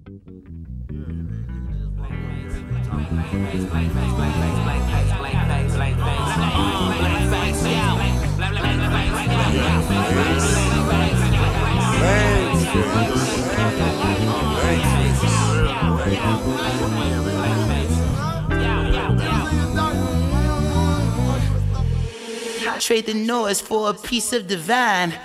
Trade the noise for a piece of divine.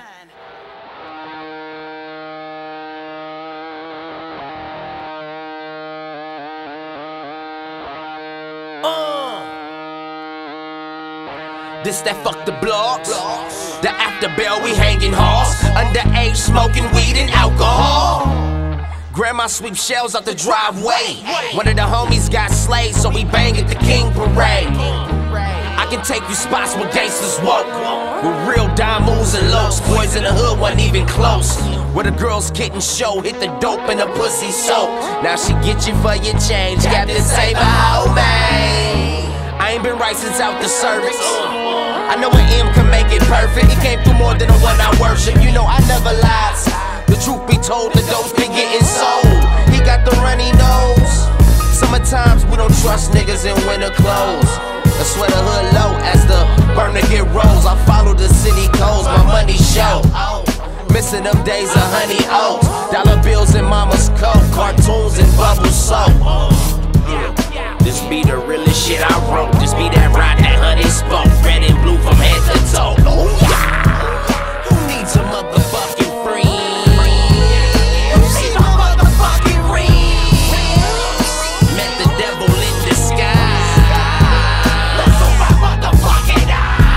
This that fuck the blogs. The after bell we hanging halls. Underage smoking weed and alcohol. Grandma sweep shells out the driveway. One of the homies got slayed, so we bang at the King Parade. I can take you spots where gangsters woke, with real dime moves and lokes. Boys in the hood wasn't even close. Where the girls getting show, hit the dope and the pussy soap. Now she get you for your change, Captain Saber, oh man. I ain't been right since out the service. I know an M can make it perfect. He came through more than the one I worship. You know I never lied. The truth be told, the dope's been getting sold. He got the runny nose. Summertimes we don't trust niggas in winter clothes. I swear the hood low as the burner get rolls. I follow the city codes, my money show. Missing them days of honey oats, dollar bills in mama's coat, cartoons and bubble soap. This be the realest shit I wrote. This be that ride that honey spoke. Red and blue from head to toe. Oh yeah. Who needs a motherfucking friend? Who needs a motherfucking ring? Met the devil in disguise. Let's go my motherfucking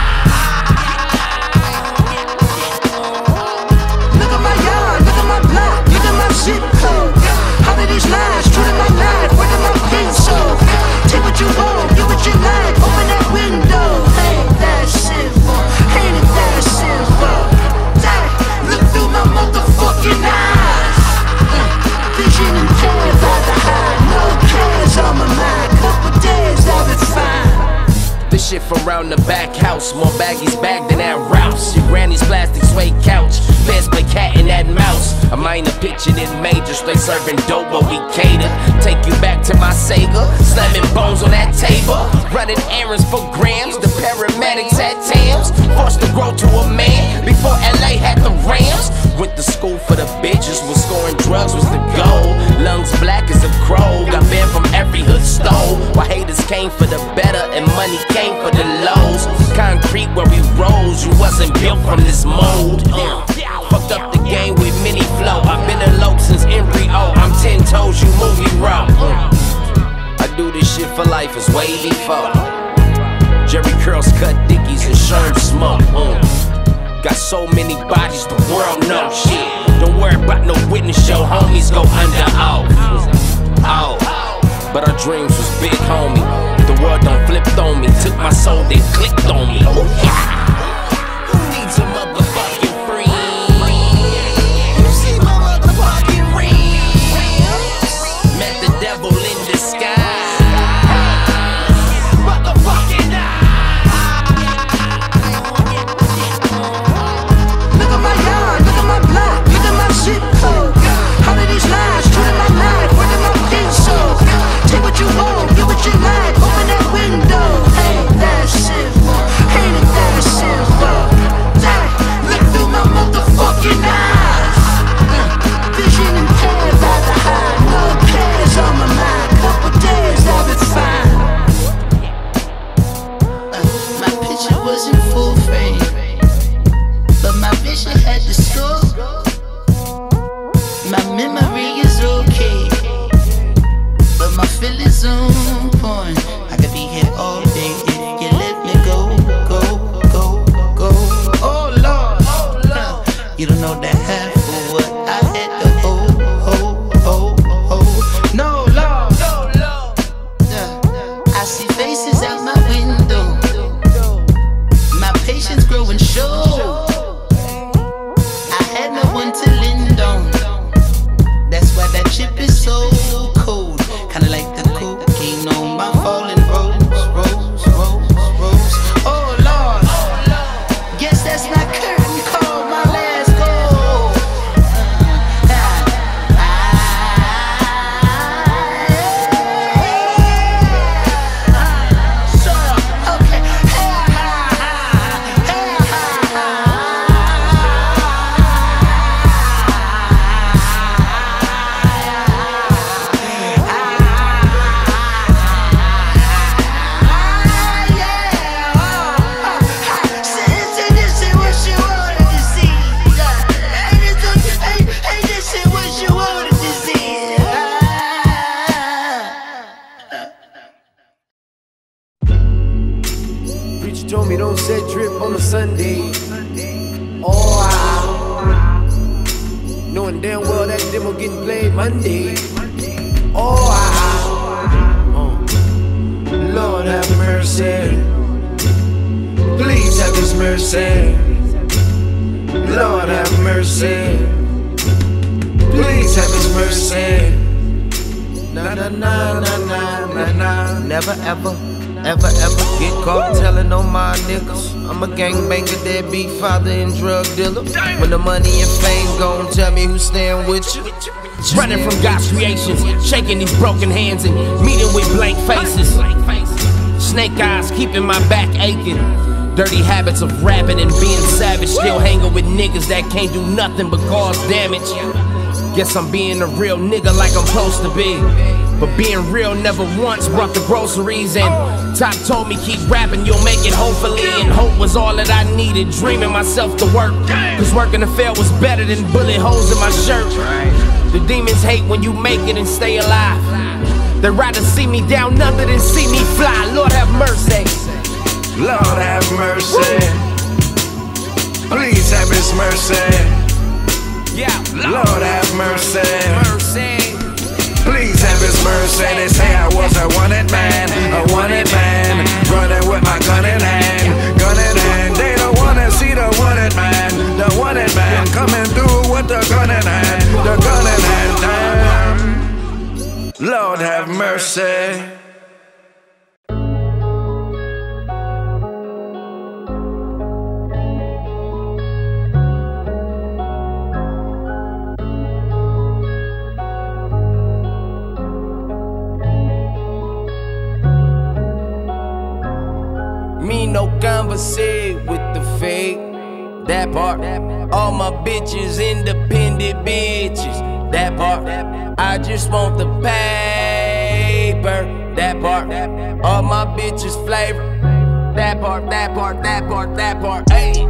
Look at my yard, look at my block, look at my zip code. How did these lies, true to my life, where did my pencil? Take what you want, do what you like, open that window. Ain't that simple, ain't it that simple? Look through my motherfucking eyes. Vision impaired by the high, no cares on my mind. Couple days I'll be fine. This shit from round the back house, more baggies bagged than that Rouse. Your granny's plastic suede couch, feds play cat and that mouse. A minor pitching in major, straight serving dope but we cater. Take you back to my Sega, slamming bones on that table. Running errands for grams, the paramedics had Tams. Forced to grow to a man, before LA had the Rams. Went to school for the bitches, was scoring drugs was the goal. Lungs black as a crow, got banned from every hood stole. While haters came for the better and money came for the lows. Concrete where we rose, you wasn't built from this mold. Fucked up the game with mini flow. I've been alone since embryo. I'm 10 toes, you movie raw. I do this shit for life, it's way before Jerry curls, cut dickies, and sherm smoke. Got so many bodies, the world knows shit. Don't worry about no witness, your homies go under oath. But our dreams was big, homie. The world done flipped on me, took my soul, then clicked on me. Oh yeah. Who needs a motherfucking friend? You see my motherfucking rings? Met the devil in disguise. Motherfucking Look at my yard, look at my block, look at my zip code. Sunday. Oh, wow. Knowing damn well that demo getting played Monday. Oh, wow. Lord have mercy. Please have His mercy. Lord have mercy. Please have His mercy. Na na na na na na na. Never ever get caught telling on my niggas. I'm a gangbanger, deadbeat father and drug dealer. When the money and fame gon' tell me who's staying with you. Running from God's creations, shaking these broken hands and meeting with blank faces. Snake eyes keeping my back aching. Dirty habits of rapping and being savage. Still hanging with niggas that can't do nothing but cause damage. Guess I'm being a real nigga like I'm supposed to be. But being real never once brought the groceries. And Top told me keep rapping, you'll make it hopefully. And hope was all that I needed, dreaming myself to work. Cause working to fail was better than bullet holes in my shirt. The demons hate when you make it and stay alive. They'd rather see me down under than see me fly. Lord have mercy. Lord have mercy. Please have His mercy. Yeah, Lord have mercy. Please have His mercy. They say I was a wanted man, running with my gun in hand, They don't wanna see the wanted man coming through with the gun in hand, Damn. Lord have mercy. Me no conversate with the fake. That part. All my bitches independent bitches. That part. I just want the paper. That part. All my bitches flavor. That part. Hey.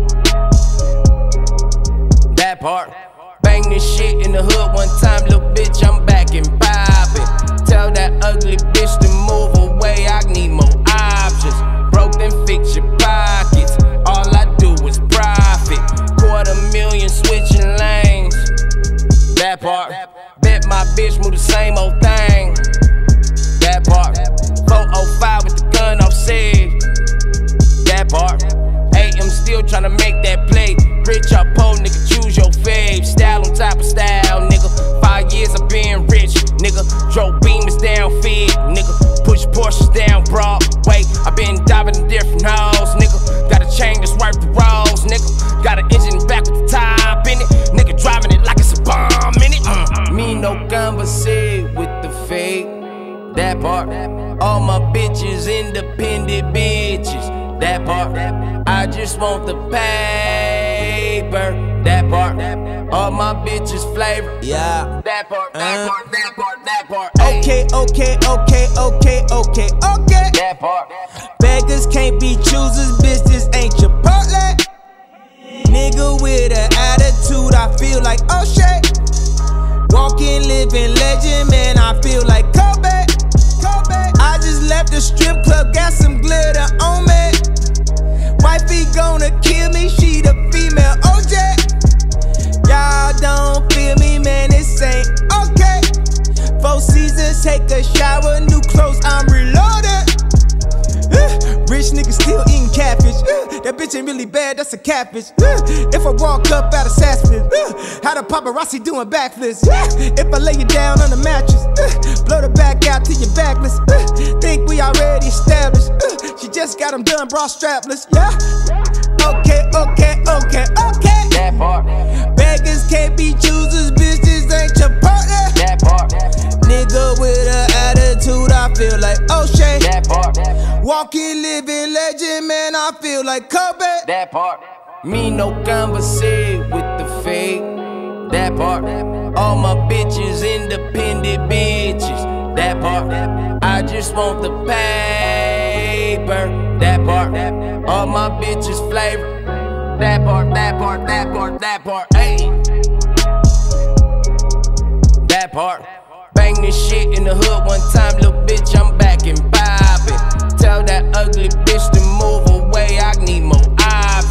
That part. Bang this shit in the hood one time, little bitch. I'm back and poppin'. Tell that ugly bitch to move away. I need more options. Broke then fix your pockets. All I do is profit. $250,000 switching lanes. That part. Bet my bitch move the same old thing. That part. 405 with the gun offset. That part. Hey, I'm still tryna make that play. Rich or poor, nigga, choose your fave. Style on top of style, nigga. 5 years I've been rich, nigga. Drove Beamers down Fed, nigga. Push Porsches down Broadway. I been diving in different hoes, nigga. Got a chain that's worth the rolls, nigga. Got an engine back with the top in it, nigga. Driving it like it's a bomb in it. Me no conversate with the fake. That part. All my bitches independent bitches. That part. I just want the paper. That part. All my bitches flavor. Yeah. That part. Hey. Okay. That part. Beggars can't be choosers, bitch, this ain't Chipotle. Nigga with an attitude, I feel like oh shit. Walking, living legend, man, I feel like Kobe. I just left the strip club, got some glitter on me. Wifey gonna kill me, she the female OJ. Y'all don't feel me, man, this ain't okay. 4 seasons, take a shower, new clothes, I'm reloaded. Rich nigga still eating catfish. That bitch ain't really bad, that's a catfish. If I walk up out of Sassville, how the paparazzi doing backflips. If I lay you down on the mattress, blow the back out to your backless. Think we already established. She just got them done, bra strapless. Yeah. Okay. That part. Beggars can't be choosers, bitches ain't your partner. That part. Nigga with an attitude, I feel like O'Shea. That part. Walking, living legend, man, I feel like Kobe. That part. Me no conversate with the fake. That part. All my bitches independent bitches. That part. I just want the paper. That part. All my bitches flavor. That part. Hey. That part. Bang this shit in the hood one time, little bitch, I'm back and poppin'. Tell that ugly bitch to move away, I need more options.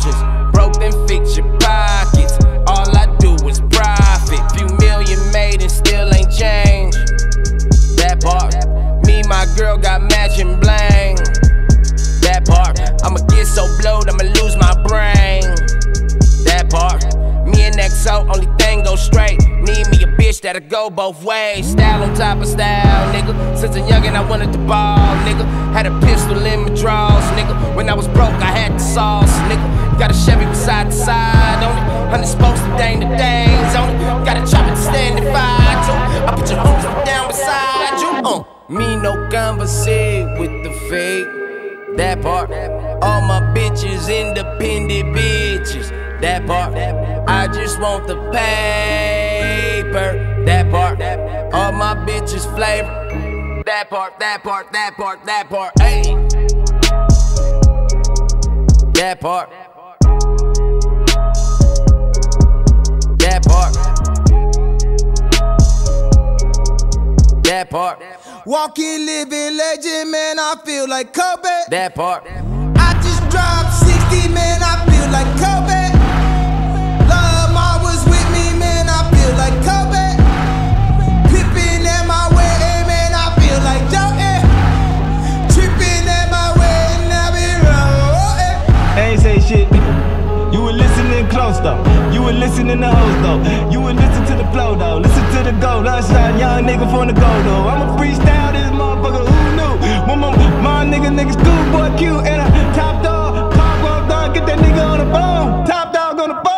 then fix your pockets. All I do is profit. Few million made and still ain't changed. That part. Me, my girl got matching bling. That part. I'ma get so blowed, I'ma lose my brain. That part. Me and XO, only thing go straight. Need me a bitch that'll go both ways. Style on top of style, nigga. Since a youngin' I wanted to ball, nigga. Had a pistol in my drawers, nigga. When I was broke, I had the sauce, nigga. Got a Chevy with side to side on it. 100 spokes to dang the things on it. Got a chopper to stand and fire too. I put your homies down beside you. Me no conversate with the fake. That part. All my bitches independent bitches. That part. I just want the paper. That part. All my bitches flavor. That part, that part, that part, that part. Hey. That part. That part. That part. Walking, living legend, man, I feel like Kobe. That part. I just dropped 60, man, I feel like Kobe. Love Ma was with me, man, I feel like Kobe. Pippin' at my wedding, man, I feel like Jordan. Trippin' at my wedding, I be rolling. I ain't say shit. You were listening close though. You were listening to hoes though. You would listen to the flow though. Listen to the go. Lunchtime, young nigga from the go though. I'ma freestyle this motherfucker. Who knew? My nigga, schoolboy Q and a top dog. Car well done. Get that nigga on the phone. Top dog on the phone.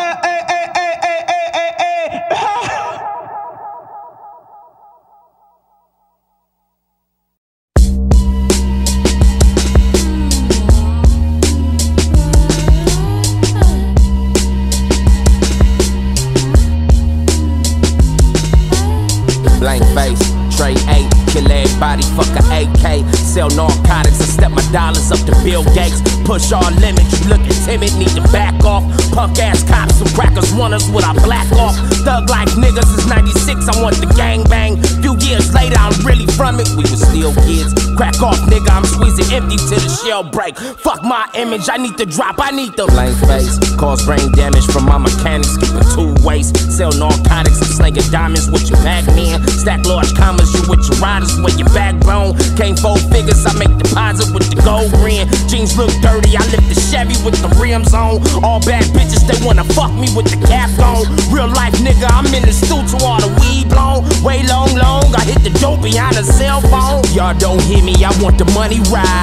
BlankFace, Trey 8, kill everybody, fuck a AK. Sell narcotics and step my dollars up to Bill Gates. Push all limits, you looking timid, need to back off. Punk ass cops, some crackers want us with our black off. Thug life niggas is 96, I want the gang bang. Few years later, I'm really from it, we was still kids. Crack off nigga, I'm squeezing empty till the shell break. Fuck my image, I need to drop, I need the BlankFace. Cause brain damage from my mechanics, keep it 2 ways. Sell narcotics, I'm slinging diamonds with your Pac-Man. Stack large commas, you with your riders, where your backbone. Came 4 figures, I make deposit with the gold grin. Jeans look dirty, I lift the Chevy with the rims on. All bad bitches, they wanna fuck me with the cap on. Real life nigga, I'm in the stew to all the weed blown. Way long, I hit the dope behind the cell phone. Y'all don't hear me, I want the money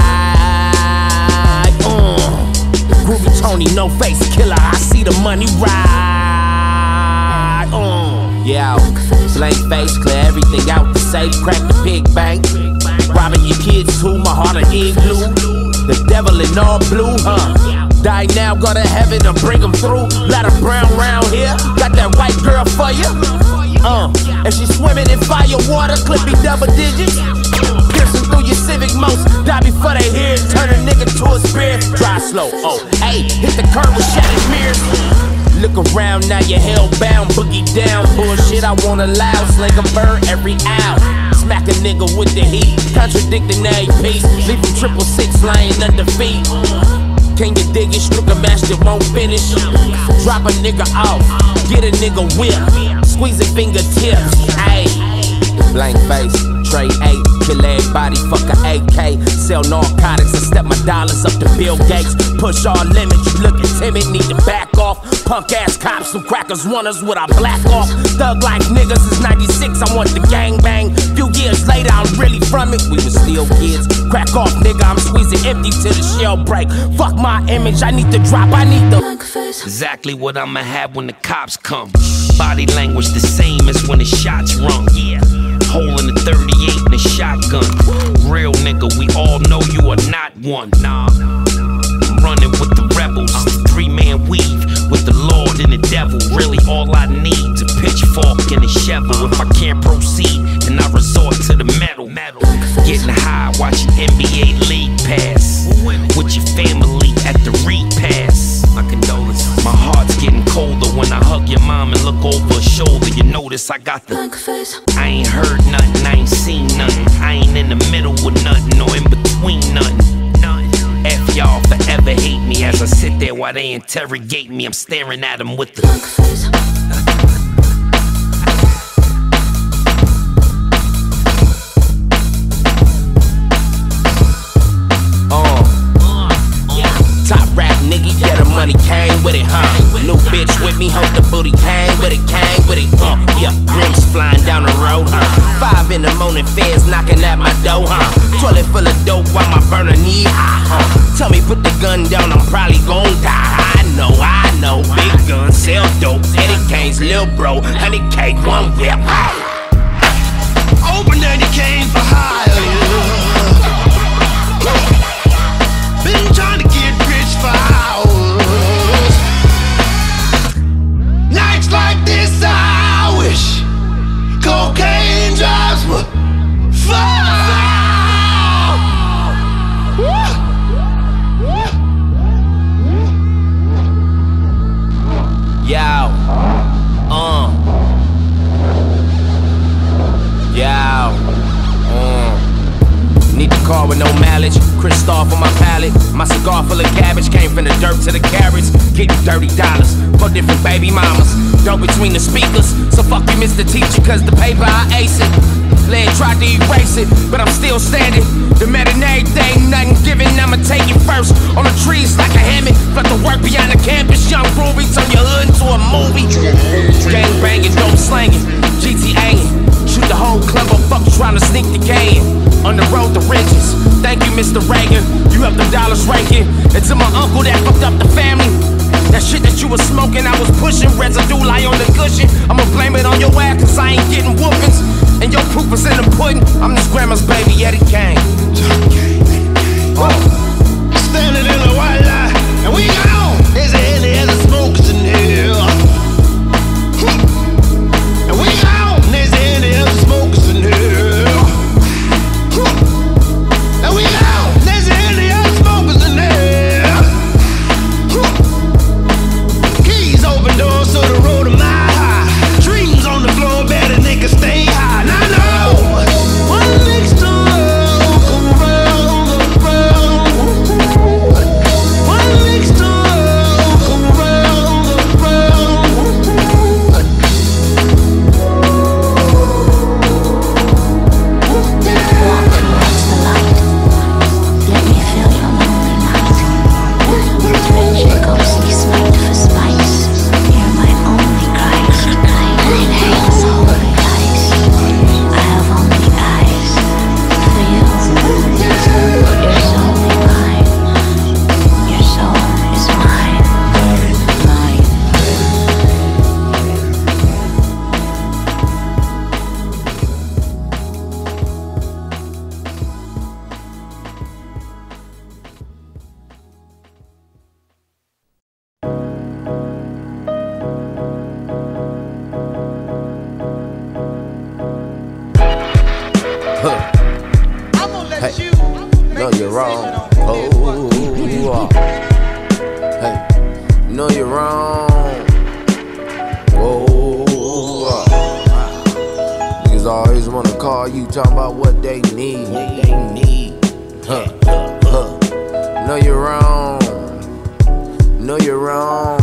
right. Groovy Tony, no face killer, I see the money right. Yeah, BlankFace, clear everything out the safe, crack the pig bank. Robbing your kids too, my heart an igloo. The devil in all blue, Die now, go to heaven to bring them through. Lot of brown round here, got that white girl for you. And she swimming in fire water, clip me double digits. Piercing through your civic most, die before they hear it. Turn a nigga to a spirit, drive slow, hey, hit the curb with shattered mirrors. Look around, now you're hellbound, boogie down. Bullshit, I won't allow, sling a bird every hour. Smack a nigga with the heat, contradicting every piece. Leave him 666 lying under feet. Can you dig it? Struggle master won't finish. Drop a nigga off, get a nigga whip. Squeeze a fingertips, ayy. BlankFace, Trey 8, kill everybody, fuck a AK. Sell narcotics and step my dollars up to Bill Gates. Push all limits, you looking timid, need to back off. Punk ass cops, some crackers want us with our black off. Thug life niggas is 96, I want the gang bang. Few years later, I'm really from it, we was still kids. Crack off nigga, I'm squeezing empty till the shell break. Fuck my image, I need to drop, I need the exactly what I'ma have when the cops come. Body language the same as when the shots rung. Yeah. Hole in the 38 and a shotgun. Real nigga, we all know you are not one. Nah, I'm running with the rebels. 3-man weave with the Lord and the devil. Really all I need to pitchfork and a shovel. If I can't proceed, then I resort to the metal. Getting high, watching NBA League Pass with your family at the repass. My condolences. My heart's getting colder when I hug your mom and look over her shoulder. You notice I got the BlankFace. I ain't heard nothing, I ain't seen nothing. I ain't in the middle with nothing or in between nothing. F y'all forever hate me. As I sit there while they interrogate me, I'm staring at them with the BlankFace. Top rap nigga, yeah, the money came with it, huh? New bitch with me, hope the booty came with it, yeah, rims flying down the road, huh? 5 in the morning, feds knocking at my door, huh? Toilet full of dope while my burner knee high, huh? Tell me put the gun down, I'm probably gon' die. I know, big gun, sell dope, Eddie Kane's lil' bro, 100K, one whip. Open Eddie Kane for hire, been trying to get rich for hours. Nights like this I wish cocaine drives were far. Need the car with no mileage, Cristal for my palate. My cigar full of cabbage, came from the dirt to the carrots. Getting $30 for different baby mamas. Dope between the speakers, so fuck you Mr. Teacher, cause the paper I ace it. Lead tried to erase it, but I'm still standing. The matinee thing, nothing given, I'ma take it first. On the trees like a hammock, but the work beyond the campus. Young Ruby, turn your hood into a movie. Gang banging, dope slanging, GTAing. Shoot the whole club up, fuck trying to sneak the K in. On the road to riches, thank you Mr. Reagan. You have them dollars raking. And to my uncle that fucked up the family, that shit that you was smoking, I was pushing. Residue lie on the cushion. I'ma blame it on your ass, cause I ain't getting whoopings. And your proof is in the pudding. I'm this grandma's baby, Eddie Kane. Standing in the white light, and we gone. There's any other smokers in here. And we gone. There's any other smokers in here. And we gone. There's any other smokers in here. Keys open doors to the road a mile high. Dreams on the floor, better niggas stay high. And I know one next to come around, one next to come around. Walk towards the light. Let me feel your lonely night. Drink Jacob's smite for spice. You're my only Christ. It hangs holy dice. I have only eyes for you. Your soul is mine. Your soul is mine. I'm gonna let Hey, you know make you're the wrong. decision on Hey, know you're wrong. Niggas always wanna call you, talking about what they need. Know you're wrong. Know you're wrong.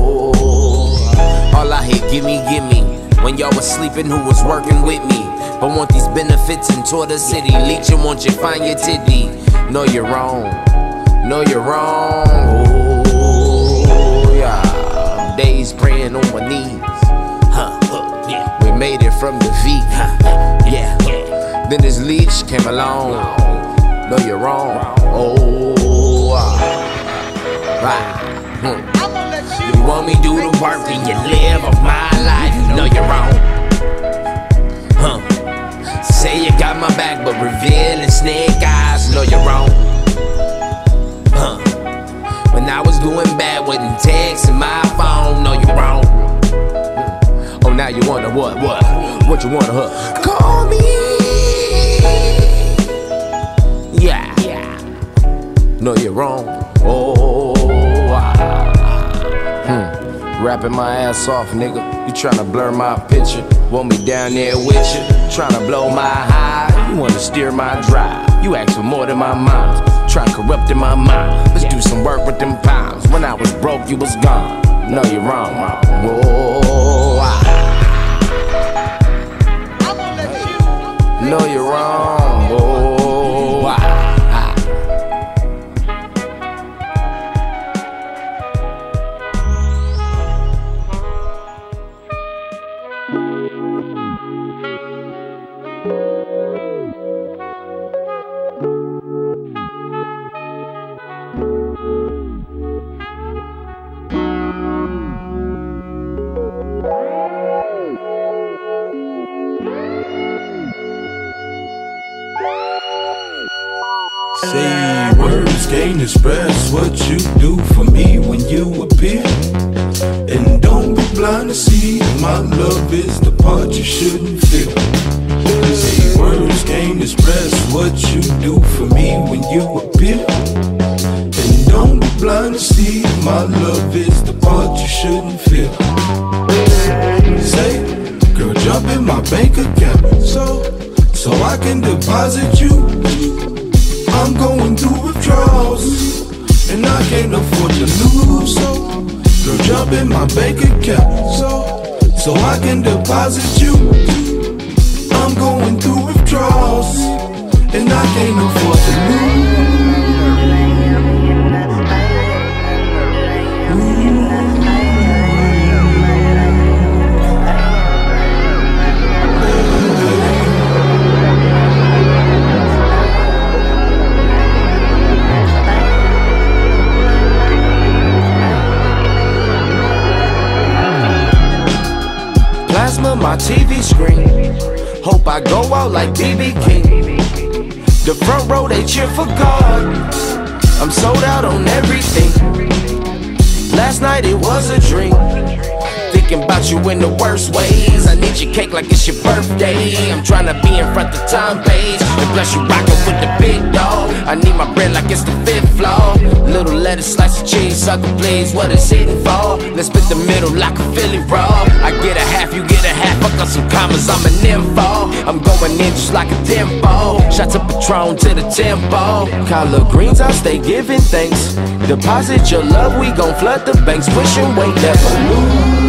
All I hear, gimme. When y'all was sleeping, who was working with me? But want these benefits and tour the city. Leeching, want you find your titty. Know you're wrong. Know you're wrong. Yeah. Days praying on my knees. We made it from defeat. Yeah. Then this leech came along. Know you're wrong. You want me do the work and you live of my life. Know you're wrong. Say you got my back, but revealing snake eyes. Know you're wrong. When I was doing bad, wasn't texting my phone. Know you're wrong. Oh, now you wanna what? What you wanna, huh? Call me. Yeah. Know you're wrong. Rapping my ass off, nigga. You tryna blur my picture. Want me down there with you. Tryna blow my high. You wanna steer my drive. You ask for more than my mind. Try corrupting my mind. Let's do some work with them pounds. When I was broke, you was gone. No, you're wrong, whoa. No, you're wrong, whoa. Say words can't express what you do for me when you appear. And don't be blind to see my love is the part you shouldn't feel. Say words can't express what you do for me when you appear. And don't be blind to see my love is the part you shouldn't feel. Say, girl, jump in my bank account so I can deposit you. I'm going through withdrawals, and I can't afford to lose. So, girl, jump in my bank account so I can deposit you. I'm going through withdrawals, and I can't afford to lose. My TV screen, hope I go out like BB King. The front row, they cheer for God. I'm sold out on everything. Last night it was a dream, thinking about you in the worst ways. I need your cake like it's your birthday. I'm trying to be in front the time page, and plus you rockin' with the big dog. I need my bread like it's the fifth floor. Little lettuce, slice of cheese, sucker please, what it's hitting for? Let's split the middle like a Philly raw. I get a half, you get a half, fuck up some commas, I'm an info. I'm going in just like a tempo. Shots of Patron to the tempo. Collard greens, I stay giving thanks. Deposit your love, we gon' flood the banks. Push and wait, never lose.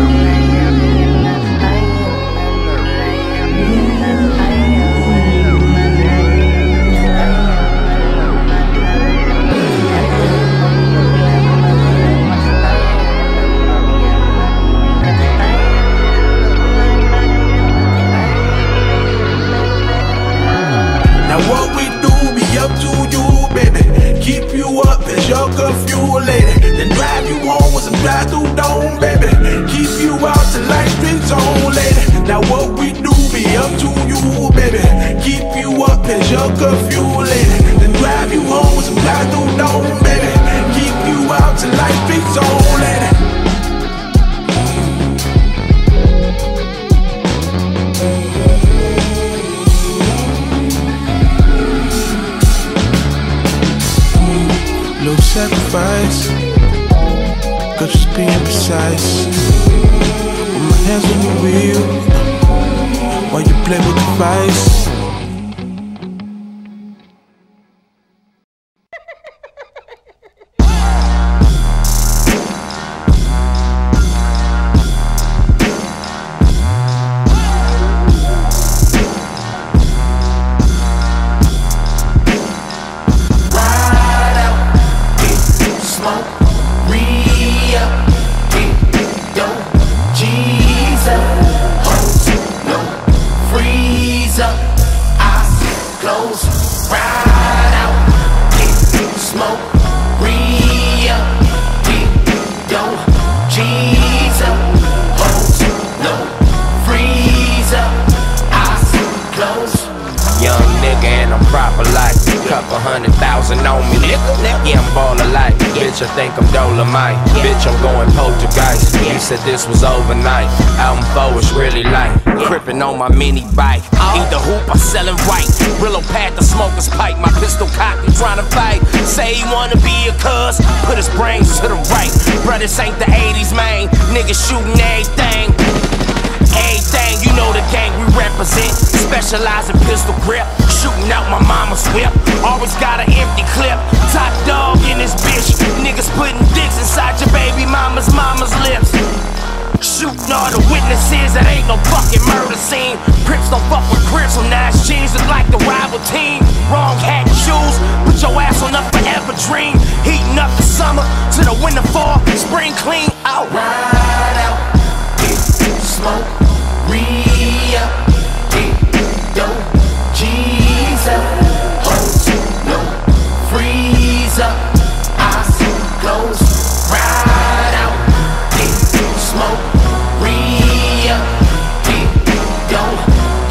Sacrifice, cause just being precise. With my hands on the wheel, while you play with the vice. Bitch, I think I'm Dolomite. Bitch, I'm going poltergeist. You said this was overnight. Album 4 is really light. Crippin' on my mini bike. Either hoop or sellin' right. Brillo pad the smoker's pipe. My pistol cocked and tryna fight. Say he wanna be a cuz. Put his brains to the right. Bruh, this ain't the 80s, man. Niggas shootin' everything. Everything, you know the gang we represent. specialize in pistol grip, shooting out my mama's whip. Always got an empty clip, top dog in this bitch. Niggas putting dicks inside your baby mama's lips. Shooting all the witnesses, that ain't no fucking murder scene. Crips don't fuck with Crips, so nice jeans look like the rival team. Wrong hat and shoes, put your ass on a forever dream. Heating up the summer to the winter, fall, spring clean out. Ride out, get smoke, re-up, get dope, G's up, hoes, no, freeze up, eyes closed. Ride out, get smoke, re-up, get dope,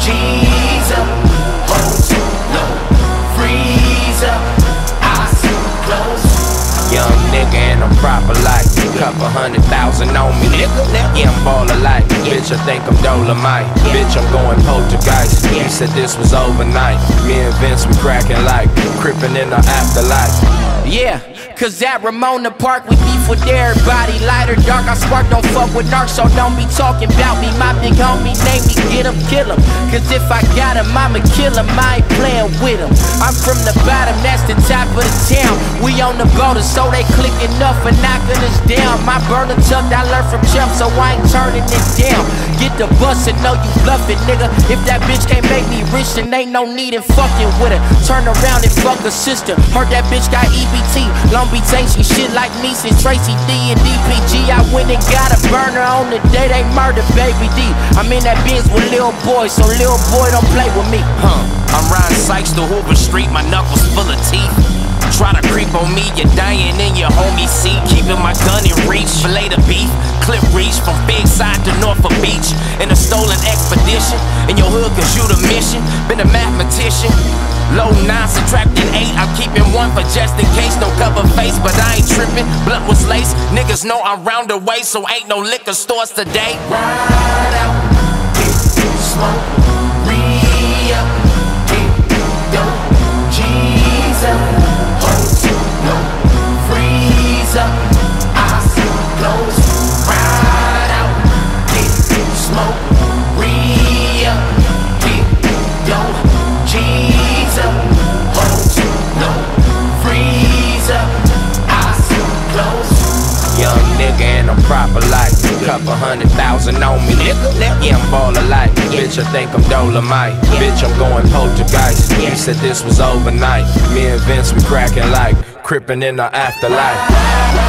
G's up, hoes, no, freeze up, eyes closed. Young nigga and I'm proper like couple 100,000 on me, nigga. Yeah, I'm baller like bitch, I think I'm Dolomite. Bitch, I'm going poltergeist. He said this was overnight. Me and Vince, we cracking like crippin' in the afterlife. Yeah, cause at Ramona Park we beef with everybody. Light or dark, I spark, don't fuck with narcs, so don't be talking about me. My big homie name me, get him, kill him. Cause if I got him, I'ma kill him, I ain't playing with him. I'm from the bottom, that's the top of the town. We on the border, so they clicking up for knocking us down. My burner tuck, I learned from Chump, so I ain't turning it down. Get the bus and know you bluffing, nigga. If that bitch can't make me rich, then ain't no need in fucking with her. Turn around and fuck her sister. Heard that bitch got EBT. Long Beach ain't she shit like me since Tracy D and DPG. I went and got a burner on the day they murdered Baby D. I'm in that Benz with Lil Boy, so Lil Boy don't play with me. I'm riding Sykes to Hoover Street, my knuckles full of teeth. Try to creep on me, you're dying in your homie seat. Keeping my gun in reach, fillet the beef. Clip reach from Big Side to Norfolk Beach. In a stolen expedition, in your hood cause you the mission. Been a mathematician. Low 9 subtracting 8, I'm keeping 1 for just in case. No cover face, but I ain't tripping. Blunt was lace, niggas know I'm round the way, so ain't no liquor stores today. Ride out, get smoke, re-up, get dope, G's up, hoes, no, freeze up, eyes closed. Ride out, get smoke, re-up, get dope, G's up, hoes, no, freeze up, eyes closed. Young nigga and I'm proper like couple 100,000 on me, nigga. Yeah, I'm baller like bitch, I think I'm Dolomite. Bitch, I'm going poltergeist. He said this was overnight. Me and Vince, we cracking like crippin' in the afterlife.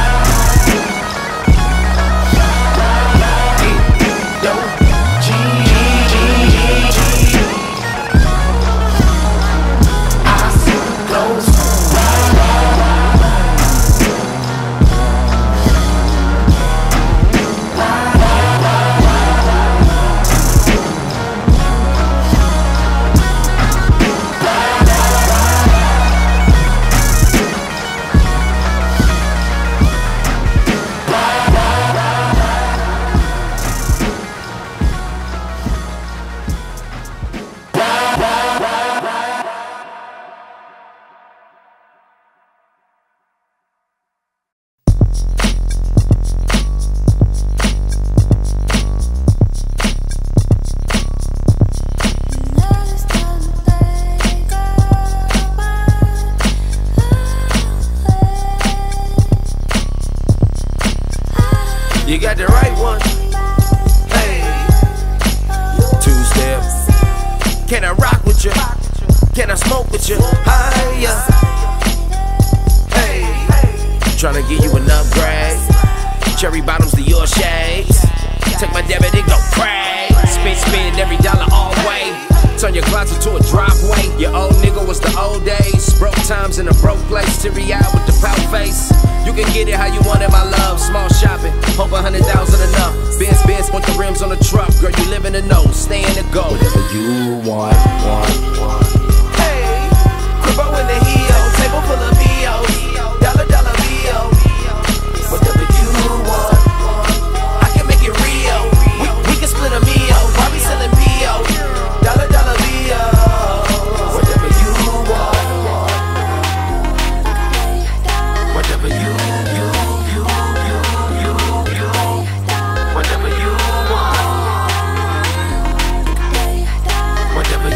You got the right one. Hey, 2-step. Can I rock with you? Can I smoke with you? Higher. Hey, tryna give you an upgrade. Cherry bottoms to your shades. Take my debit and go crazy. Spend every dollar all way. Turn your closet to a driveway. Your old nigga was the old days. Broke times in a broke place. Teary-eyed with the pout face. You can get it how you want it, my love. Small shopping, hope 100,000 enough. Benz want the rims on the truck. Girl, you live in the know, stay in the go. Whatever you want. Hey, cribbo in the heel, table full of VOs. Dollar bill. Whatever you want, I can make it real. We can split a meal. Why we selling PO? Dollar bill. Whatever you want. Whatever you want. Whatever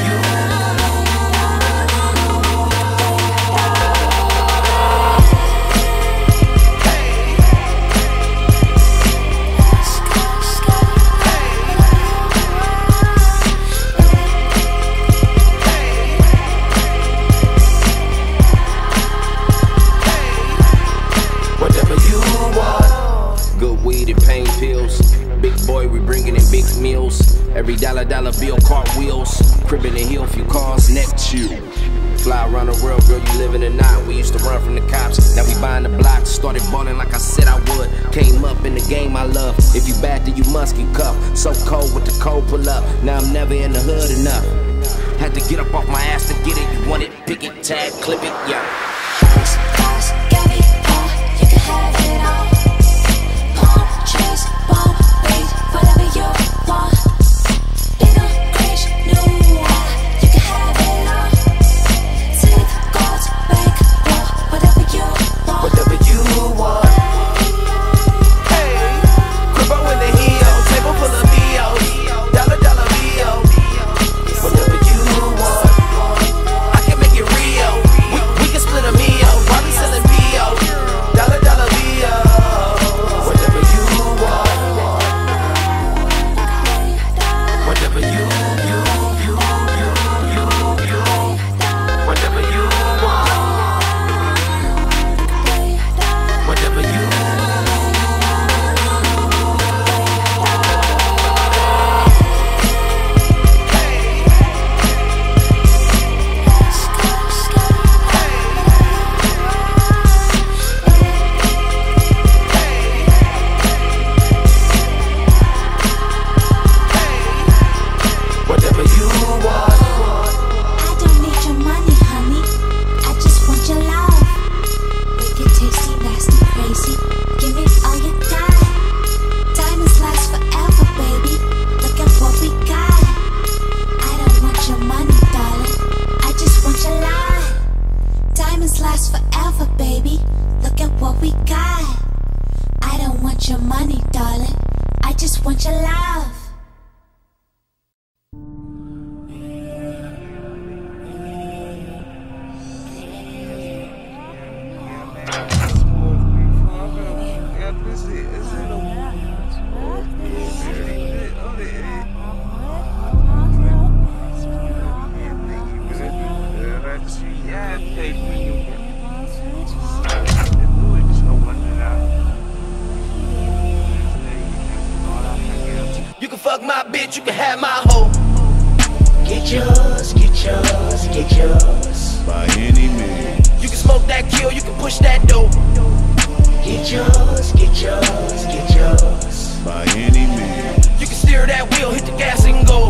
Crib in the hill, few cars, neck chill. Fly around the world, girl, you living or not. We used to run from the cops, now we buying the block. Started balling like I said I would. Came up in the game I love. If you bad, then you must get cuffed. So cold with the cold pull up. Now I'm never in the hood enough. Had to get up off my ass to get it. You want it, pick it, tag, clip it, yeah. House, cars, got me, you can have it all. Palm trees, bomb, beat, whatever you want. Little Grinch, new one, you can have it all. Teeth, gold, bank, war, whatever you want. Whatever you want. Hey, cribbo in the heel, table full of Leos, dollar bill. Whatever you want, I can make it real. We can split a meal, probably selling P.O. Dollar bill. Whatever you want. Whatever you. Whatever you want. Whatever you. Whatever you want. I don't need your money, honey. I just want your love. Wicked, tasty, nasty, crazy. Give me all you got. Diamonds last forever, baby. Look at what we got. I don't want your money, darling. I just want your love. Diamonds last forever, baby. Look at what we got. I don't want your money, darling. I just want your love. You can fuck my bitch, you can have my hoe. Get yours, get yours, get yours. By any means. You can smoke that kill, you can push that dope. Get yours, get yours, get yours. By any means. You can steer that wheel, hit the gas and go.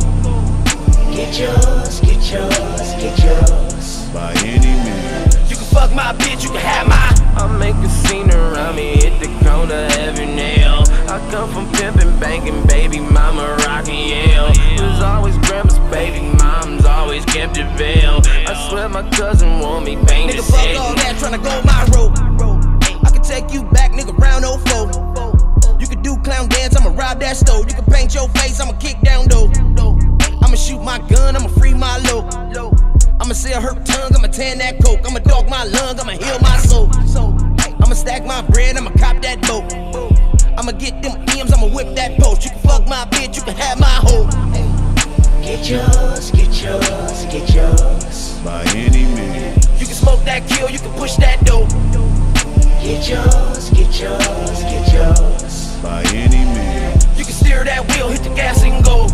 Get yours, get yours, get yours. By any means. You can fuck my bitch, you can have my. I make a scene around me, hit the corner every nail. I come from pimping, banking, baby mama rocking Yale. Was always grandma's baby, mom's always kept it veil. I swear my cousin want me painted. Nigga, fuck all that, tryna go my road. I can take you back, nigga, round 04. You can do clown dance, I'ma rob that stove. You can paint your face, I'ma kick down though. I'ma shoot my gun, I'ma free my low. I'ma sell her tongue, I'ma tan that coke. I'ma dog my lung, I'ma heal my soul. I'ma stack my bread, I'ma cop that boat. I'ma get them M's, I'ma whip that post. You can fuck my bitch, you can have my hoe. Get yours, get yours, get yours. By any means. You can smoke that kill, you can push that dope. Get yours, get yours, get yours. By any means. You can steer that wheel, hit the gas and go.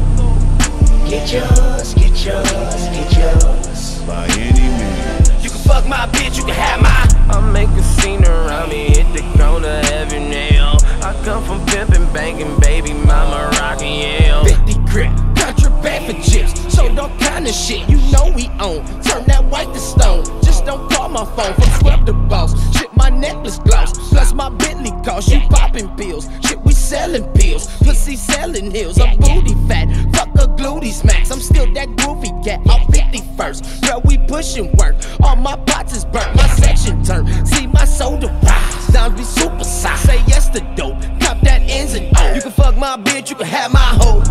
Get yours, get yours, get yours. By any means. You can fuck my bitch, you can have my. I make a scene around me, hit the corner every nail. I come from pimping, banking, baby mama rocking Yale. 50 grip, contraband for chips. So don't kind of shit, you know we own. Turn that white to stone. Just don't call my phone from scrub the boss. Shit, my necklace gloss. Plus my Bentley cost. You popping pills. Shit, we selling pills. Pussy selling hills. I'm booty fat. Fuck a glutey smacks. I'm still that groovy cat. I'm 51st. Girl, we pushing work. All my pots is burnt. My section turn. See my soda rise. Dimes be super size. Say yes to dope. Cop that ends and O. You can fuck my bitch. You can have my hoe.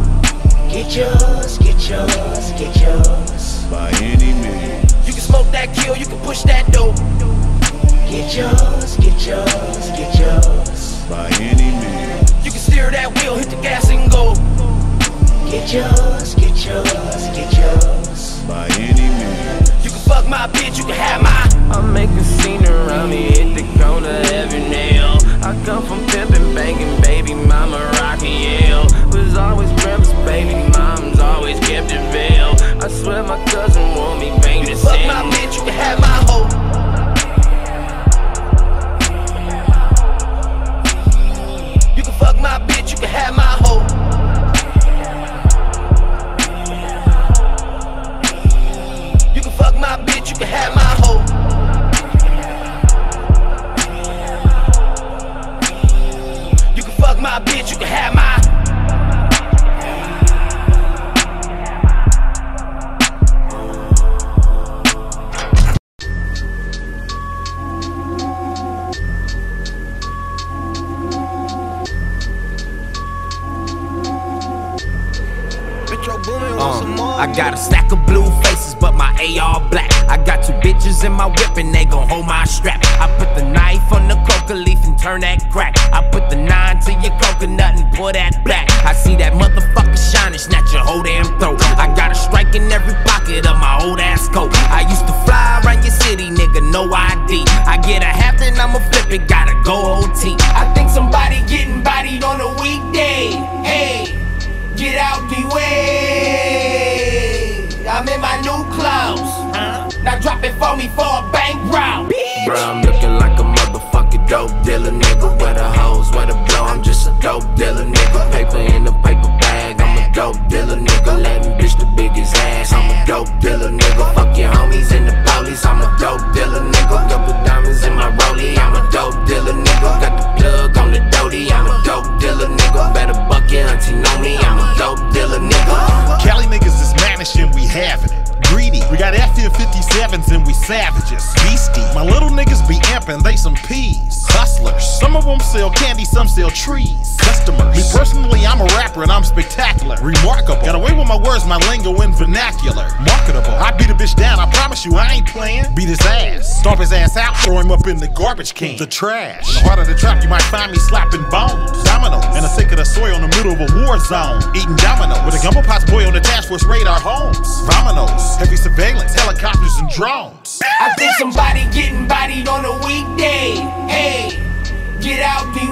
Get yours, get yours, get yours. By any means. You can smoke that kill, you can push that dope. Get yours, get yours, get yours. By any means. You can steer that wheel, hit the gas and go. Get yours, get yours, get yours. By any means. You can fuck my bitch, you can have my. I make a scene around me, hit the corner every nail. I come from pimping, banking, baby mama rocking Yale. Was always grandma's baby, mom's always kept it veil. I got a stack of blue faces, but my AR black. I got 2 bitches in my whip and they gon' hold my strap. I put the knife on the coca leaf and turn that crack. I put the 9 to your coconut and pour that black. I see that motherfucker shining, snatch your whole damn throat. I got a strike in every pocket of my old ass coat. I used to fly around your city, nigga, no ID. I get a half, then I'ma flip it, gotta go OT. I think somebody getting bodied on a weekday. Hey, get out the way. I'm in my new clothes. Now drop it for me for a bank round. Bro, I'm looking like a motherfucking dope dealer, nigga. Where the hoes, where the blow, I'm just a dope dealer, nigga. Paper in a paper bag, I'm a dope dealer, nigga. Latin bitch the biggest ass, I'm a dope dealer, nigga. Fuck your homies and the police, I'm a dope dealer, nigga. Couple diamonds in my rollie, I'm a dope dealer, nigga. Got the plug on the doty, I'm a dope dealer, nigga. Better buck your auntie know me, I'm a dope dealer, nigga. Cali niggas is mannish and we having it. Greedy, we got F-57s and we savages. Beastie, my little niggas be amping, they some peas. Hustlers, some of them sell candy, some sell trees. Customers, me personally, I'm a rapper and I'm spectacular. Remarkable, got away with my words, my lingo and vernacular. Marketable, I beat a bitch down, I promise you I ain't playing. Beat his ass, stomp his ass out, throw him up in the garbage can. The trash, in the heart of the trap, you might find me slapping bones. Dominoes, and a sick of the soil in the middle of a war zone. Eating dominoes, with a gumbo pots boy on the task force radar homes. Vominos, heavy surveillance, helicopters and drones. I think somebody getting bodied on a weekday. Hey, get out the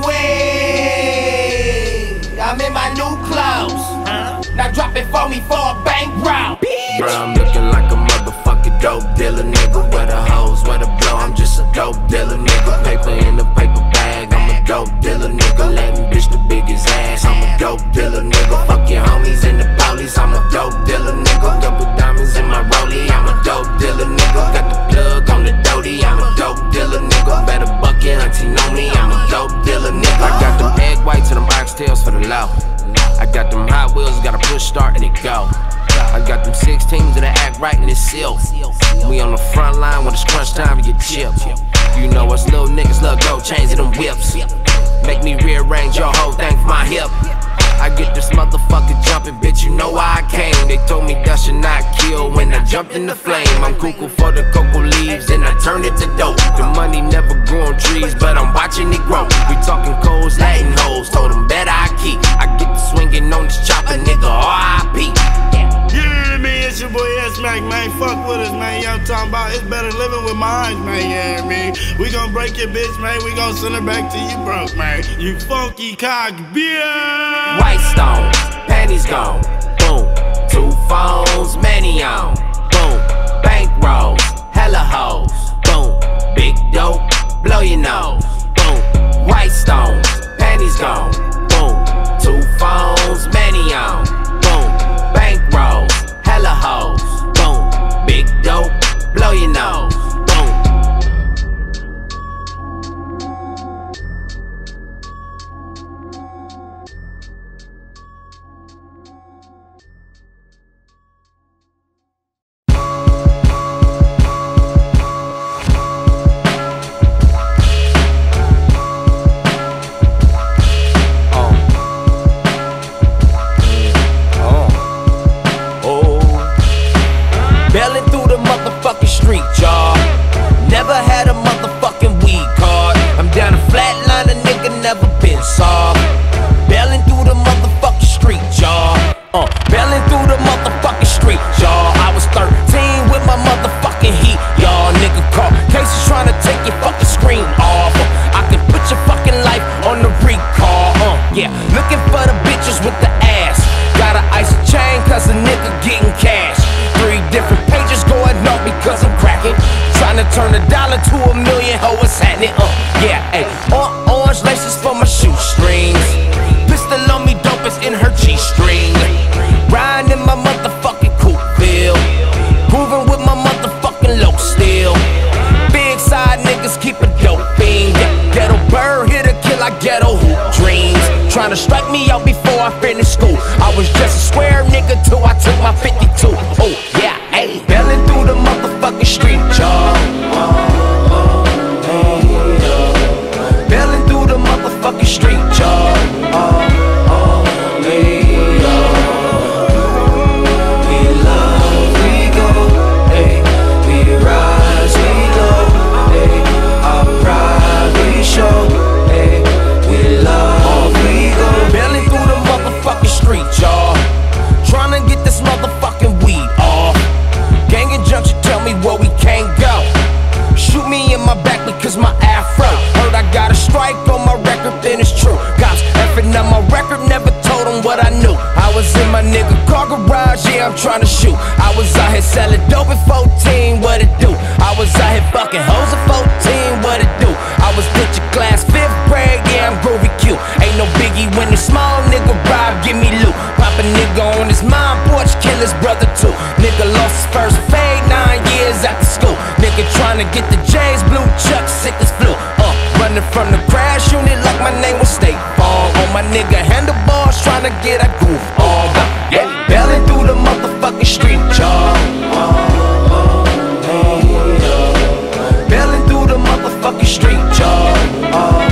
way. I'm in my new clothes. Now drop it for me for a bank round. Bro, I'm looking like a motherfucking dope dealer, nigga. Where the hoes, where the blow, I'm just a dope dealer, nigga. Paper in a paper bag, I'm a dope dealer, nigga. Latin bitch the biggest ass, I'm a dope dealer, nigga. Fuck your homies and the police, I'm a dope dealer, nigga. Double diamonds in my rollie, I'm a dope dealer, nigga. Got the plug on the doty, I'm a dope dealer, nigga. Better buck your auntie know me, I'm a dope dealer, nigga. I got them egg whites and them oxtails for the low. I got them Hot Wheels, got a push start and it go. I got them 16s and they act right and it's silk. We on the front line when it's crunch time to get chipped. You know us little niggas love gold chains and them whips. Make me rearrange your whole thing for my hip. I get this motherfucker jumping, bitch, you know why I came. They told me that should not kill when I jumped in the flame. I'm cuckoo for the cocoa leaves and I turned it to dope. The money never grew on trees, but I'm watching it grow. We talking codes, Latin hoes, told them better I keep. I get to swinging on this chopper, nigga, R.I.P. Yeah, man, it's your boy S-Mac, man. Fuck with us, man. Yeah, I'm talking about it's better living with minds, man. Yeah, man. We gon' break your bitch, man. We gon' send her back to you broke, man. You funky cock, bitch. White stones, panties gone. Boom. 2 phones, many on. Boom. Bank rolls, hella hoes. Boom. Big dope, blow your nose. Boom. White stones, panties gone. Boom. 2 phones, many on. Boom. Bank rolls, hella hoes. Boom. Big dope, blow your nose. Boom. Street, y'all. Never had a motherfucking weed card. I'm down a flatline, a nigga never been soft. Bailing through the motherfucking street, y'all. Bailing through the motherfucking street, y'all. I was 13 with my motherfucking heat, y'all. Nigga caught cases trying to take your fucking screen off. I can put your fucking life on the recall. Yeah, looking for the bitches with the ass. Gotta ice a chain cause a nigga getting cash. 3 different pages going up because I'm cracking. Trying to turn $1 to $1 million, ho, what's happening? Yeah, ayy. Orange laces for my shoestrings. Pistol on me, dope is in her G-string. Riding in my motherfucking coupe-ville. Grooving with my motherfucking low steel. Big side niggas keep a dope fiend. Ghetto bird, here to kill, I ghetto hoop dreams. Trying to strike me out before I finish school. I was just a square nigga till I took my 52. Oh, yeah, ayy. Bailing through the motherfucking street, y'all. I was out here selling dope at 14, what it do? I was out here fucking hoes at 14, what it do? I was picture class 5th grade, yeah, I'm groovy cute. Ain't no biggie when the small nigga rob, give me loot. Pop a nigga on his mom porch, kill his brother too. Nigga lost his first fade 9 years after school. Nigga tryna get the J's, blue chuck, sick as flu. Running from the crash unit like my name was State Farm. On my nigga handlebars, tryna get a groove on. Belling through the motherfucking street, y'all. Belling through the motherfucking street, y'all.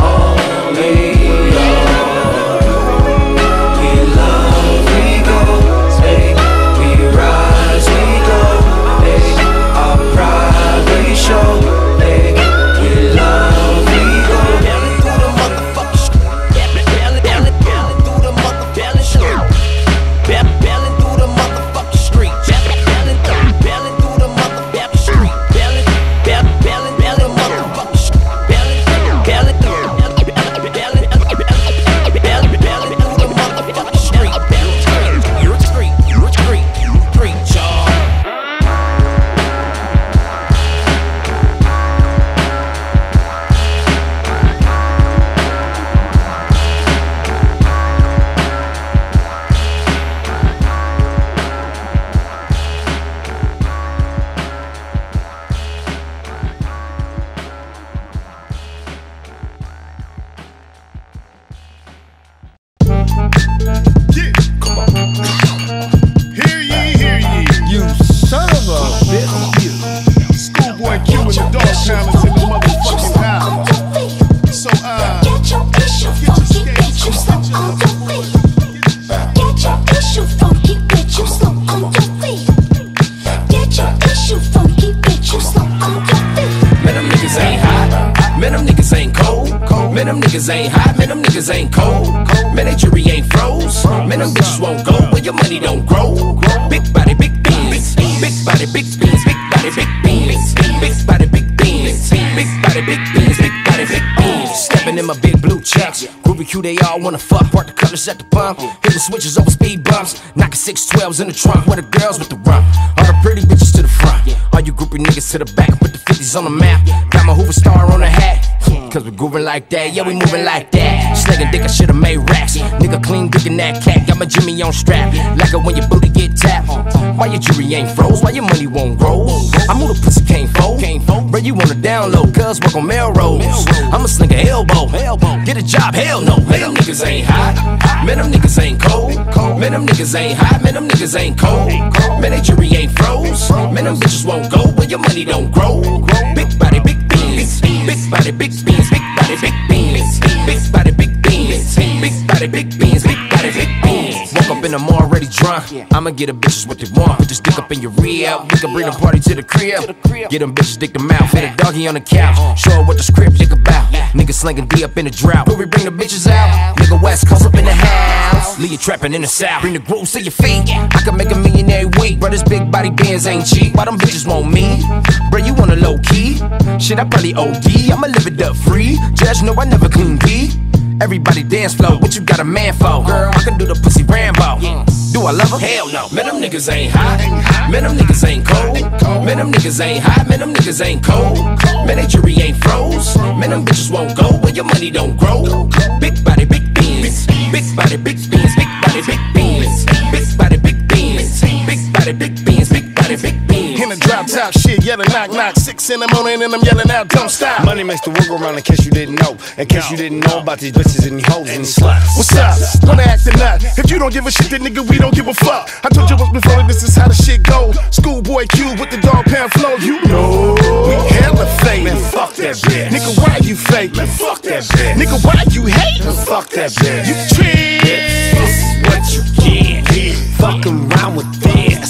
Ain't hot, man, them niggas ain't cold. Man, that jury ain't froze. Man, them bitches won't go where your money don't grow. Big body, big beans. Big body, big beans. Big body, big beans. Big body, big beans. Big body, big beans. Big body, big beans. Stepping in my big blue chucks. Groovy Q, they all wanna fuck. Park the colors at the pump. Hit the switches over speed bumps. Knocking 612s in the trunk. Where the girls with the rump. All the pretty bitches to the front. All you groupie niggas to the back. Put the 50s on the map. Got my Hoover star on the hat. Cause we groovin' like that, yeah, we movin' like that. Slingin' dick, I should've made racks. Nigga clean dickin' that cat, got my Jimmy on strap. Like it when your booty get tapped. Why your jury ain't froze, why your money won't grow? I move the pussy, can't fold. Bro, you wanna download, cuz work on Melrose. I'ma sling a elbow, get a job, hell no. Man, them niggas ain't hot, man, them niggas ain't cold. Man, them niggas ain't hot, man, them niggas ain't cold. Man, that jury ain't froze. Man, them bitches won't go where your money don't grow. Big body, big beans. Big body, big beans. Big body, big beans. Big body, big beans. Big body, big beans. Big body, big beans. Woke up in the morning already drunk. I'ma get them bitches what they want. Put this dick up in your rear. We can bring the party to the crib. Get them bitches dick them out. Fit a doggy on the couch. Show her what the script dick about. Niggas slinging D up in the drought. Where we bring the bitches out? Nigga West Coast up in the house. Leave you trapping in the South. Bring the grooves to your feet. I can make $1 million every week. Bro, this big body bands ain't cheap. Why them bitches want me? Bro, you want a low key? Shit, I probably OD. I'ma live it up free. Judge, no, I never clean B. Everybody dance flow, what you got a man for? Girl, I can do the pussy Rambo. Do I love her? Hell no. Man, them niggas ain't hot. Man, them niggas ain't cold. Man, them niggas ain't hot. Man, them niggas ain't cold. Man, that jury ain't froze. Man, them bitches won't go where your money don't grow. Big body, big beans. Big body, big beans. Big body, big beans. Big body, big beans. Big body, big beans. Big body, big beans. In the drop top shit, yelling knock knock. 6 in the morning and I'm yelling out, don't stop. Money makes the world go round in case you didn't know. In case you didn't know about these bitches and these hoes and these sluts. What's up? Wanna act or not? If you don't give a shit, then nigga, we don't give a fuck. I told you once before, this is how the shit go. Schoolboy Q with the dog pound flow, you know. We hella fake. Man, fuck that bitch. Nigga, why you fake? Man, fuck that bitch. Nigga, why you hate? Man, fuck that bitch. You trick. This is what you get. Fucking around with this.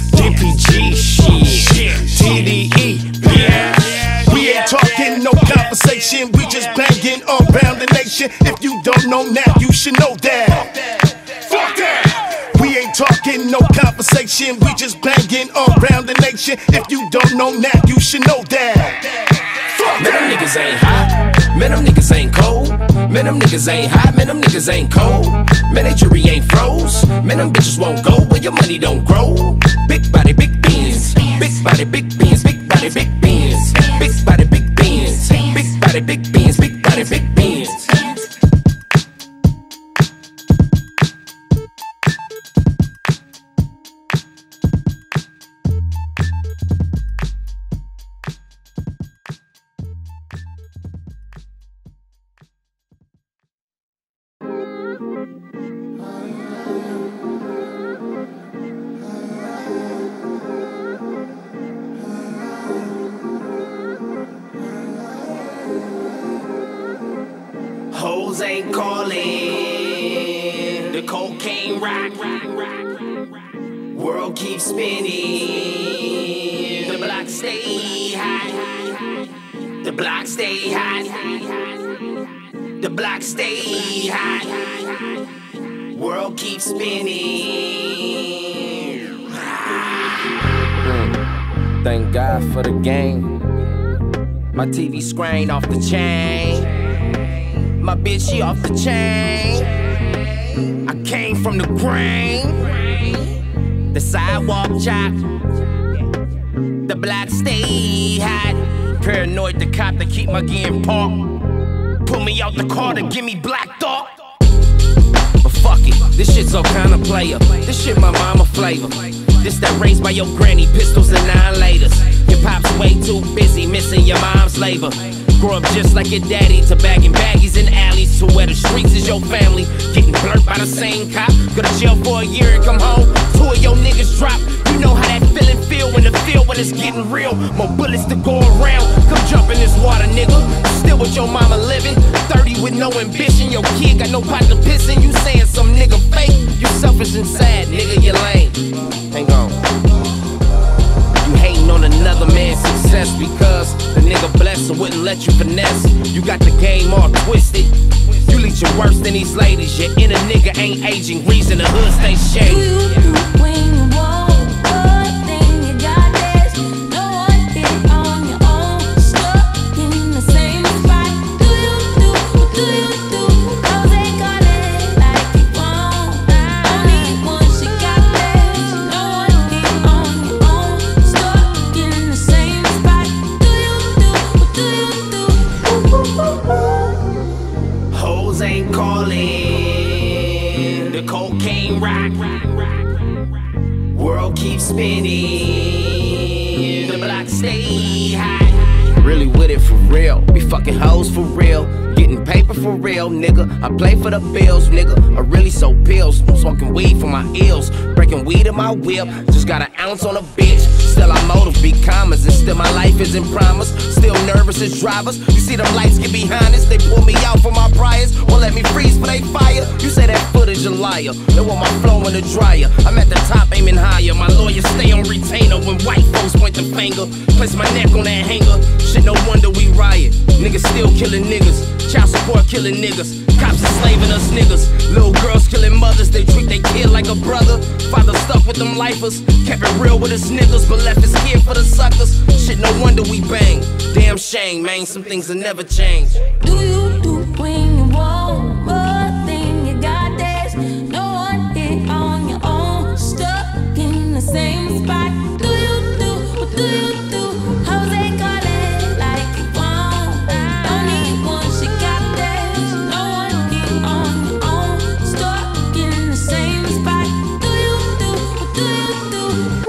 DPG shit. TDE, bitch. We ain't talking no conversation. We just banging around the nation. If you don't know now, you should know that. Fuck that. We ain't talking no conversation. We just banging around the nation. If you don't know now, you should know that. Man, them niggas ain't hot. Man, them niggas ain't cold. Man, them niggas ain't hot. Man, them niggas ain't cold. Man, they jury ain't froze. Man, them bitches won't go where your money don't grow. Big body, big beans. Big body, big beans. Big body, big beans. Big body, big beans. Big body, big beans. Big body, big beans. Hoes ain't calling, the cocaine rock, world keeps spinning, the block stay hot, the block stay hot, the block stay hot, world keeps spinning. Thank God for the game. My TV screen off the chain. My bitch, she off the chain. I came from the grain. The sidewalk chop. The block stay hot. Paranoid the cop that keep my gear in park. Pull me out the car to give me black thought. But fuck it, this shit's all kind of player. This shit my mama flavor. This that raised by your granny, pistols and 9-laters. Your pop's way too busy missing your mom's labor. Grow up just like your daddy, to bagging baggies in alleys, to where the streets is your family. Getting blurred by the same cop. Go to jail for a year and come home. 2 of your niggas drop. You know how that feeling feel when the feel when it's getting real. More bullets to go around. Come jump in this water, nigga. Still with your mama living. 30 with no ambition. Your kid got no pot to piss in. You saying some nigga fake. You selfish and sad, nigga. You lame. Hang on. You hating on another man's success because the nigga blessed and wouldn't let you finesse. You got the game all twisted. You leeching worse than these ladies. Your inner nigga ain't aging. Reason the hood stay shady. Ain't calling, the cocaine rock, world keeps spinning, the block stay hot. Really with it for real, be fucking hoes for real, getting paper for real, nigga. I play for the bills, nigga. I really sold pills, smoking weed for my ills, breaking weed in my whip. Just got an ounce on a bitch. Still I motive be commas, and still my life isn't promised. Still nervous as drivers. You see them lights get behind us, they pull me out for my priors. Won't let me freeze for they fire. You say that footage a liar. They want my flow in the dryer. I'm at the top aiming higher. My lawyers stay on retainer when white folks point the finger. Place my neck on that hanger. Shit, no wonder we riot. Niggas still killing niggas. Child support killing niggas. Cops enslaving us niggas. Little girls killing mothers. They treat their kid like a brother. Father stuck with them lifers. Kept it real with his niggas, but left his kid for the suckers. Shit, no wonder we bang. Damn shame, man. Some things will never change. Do you do when you want more than you got? There's no one here on your own. Stuck in the same spot. Do you do? What do you do? How's they call it like you want? Don't need one, she got this. No one here on your own. Stuck in the same spot. Do you do? What do you do?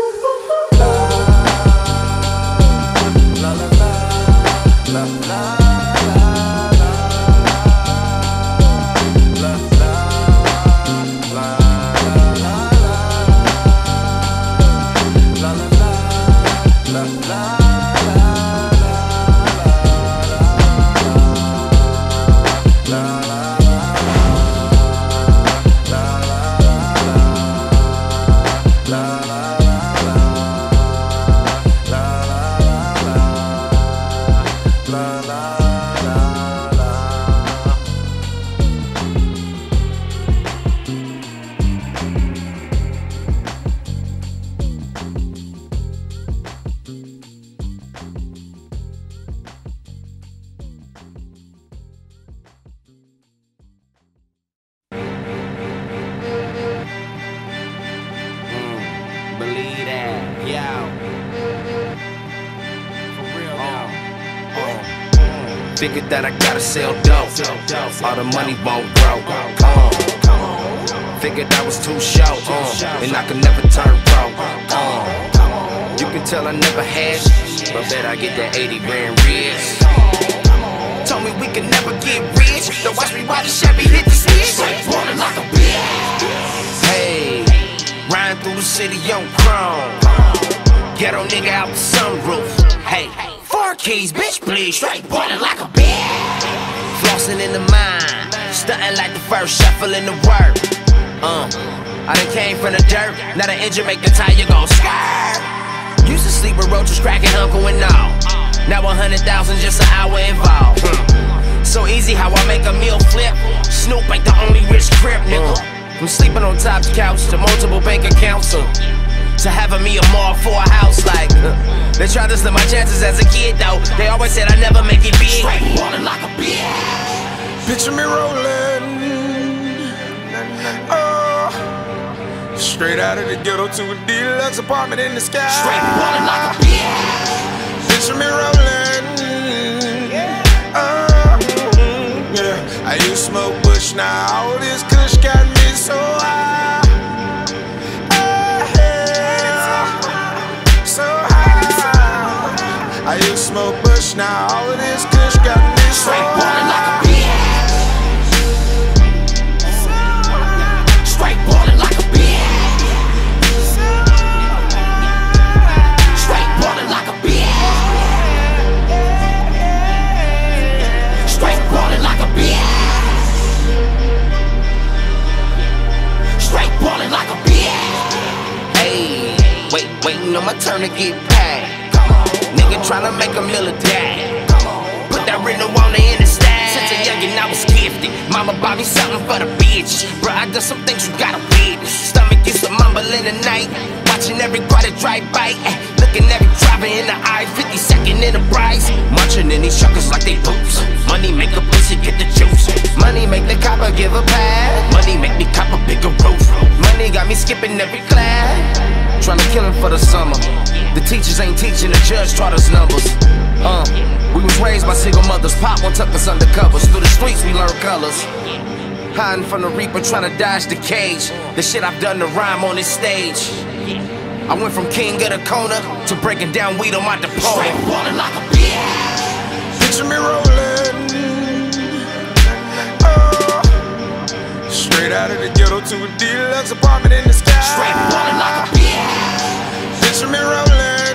La la la, la la la la. Figured that I gotta sell dope, all the money won't grow. Figured I was too short, and I could never turn pro. You can tell I never had, but bet I get that 80 grand rich. Told me we could never get rich. Don't watch me while the Chevy hit the switch. Straight ballin' like a bitch. Hey, riding through the city on chrome. Ghetto nigga out the sunroof. Hey, 4 keys, bitch, please. Straight ballin' like a bitch. Flossin' in the mind, stuntin' like the first shuffle in the work. I done came from the dirt. Now the engine make the tire go skirt. Used to sleep with roaches, cracking uncle and all. Now 100,000 just an hour involved. So easy how I make a meal flip. Snoop ain't the only rich crip, nigga. From sleeping on top's couch to multiple bank accounts to having me a mall for a house. Like they tried to slim my chances as a kid though. They always said I never make it big. Straight ballin' like a bitch. Picture me rolling, straight out of the ghetto to a deluxe apartment in the sky. Straight ballin' like a bitch. Picture me rolling, yeah. I used to smoke bush, now all this kush got me so high. So high. I used to smoke bush, now all of this kush got me so high. Straight ballin' like a bitch. Straight ballin' like a bitch. Straight ballin' like a bitch. Straight ballin' like a bitch. Straight ballin' like a bitch. Hey, waiting on my turn to get paid. Nigga tryna make a meal a day. Put that written on in the stash. Since a youngin' I was gifted. Mama bought me something for the bitch. Bruh, I done some things you gotta witness. Stomach gets a mumble in the night. Watching every car that drive by. Looking every driver in the eye. 52nd in the price. Munching in these suckers like they boots. Money make a pussy get the juice. Money make the copper give a pass. Money make me cop a bigger roof. Money got me skipping every class. Tryna kill him for the summer. The teachers ain't teaching, the judge taught us numbers. We was raised by single mothers. Pop one took us undercovers. Through the streets we learned colors. Hiding from the reaper, tryna dodge the cage. The shit I've done to rhyme on this stage. I went from king of the corner to breaking down weed on my department. Straight ballin' like a bitch. Picture me rolling, straight out of the ghetto to a deluxe apartment in the sky. Straight ballin' like a bitch. Picture me rolling,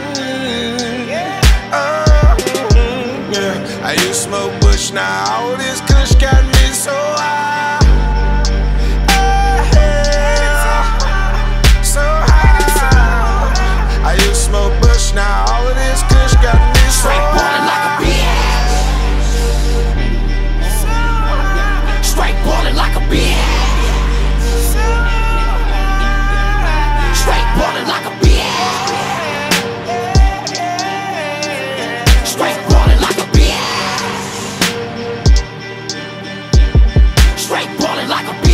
yeah. I used to smoke bush, now all this kush got me so high. So high. I used to smoke bush, now all of this kush got me so Straight ballin' like a bitch. Straight ballin' like a bitch. Straight ballin' like a bitch. Straight ballin' like a bitch. Straight ballin' like a bitch.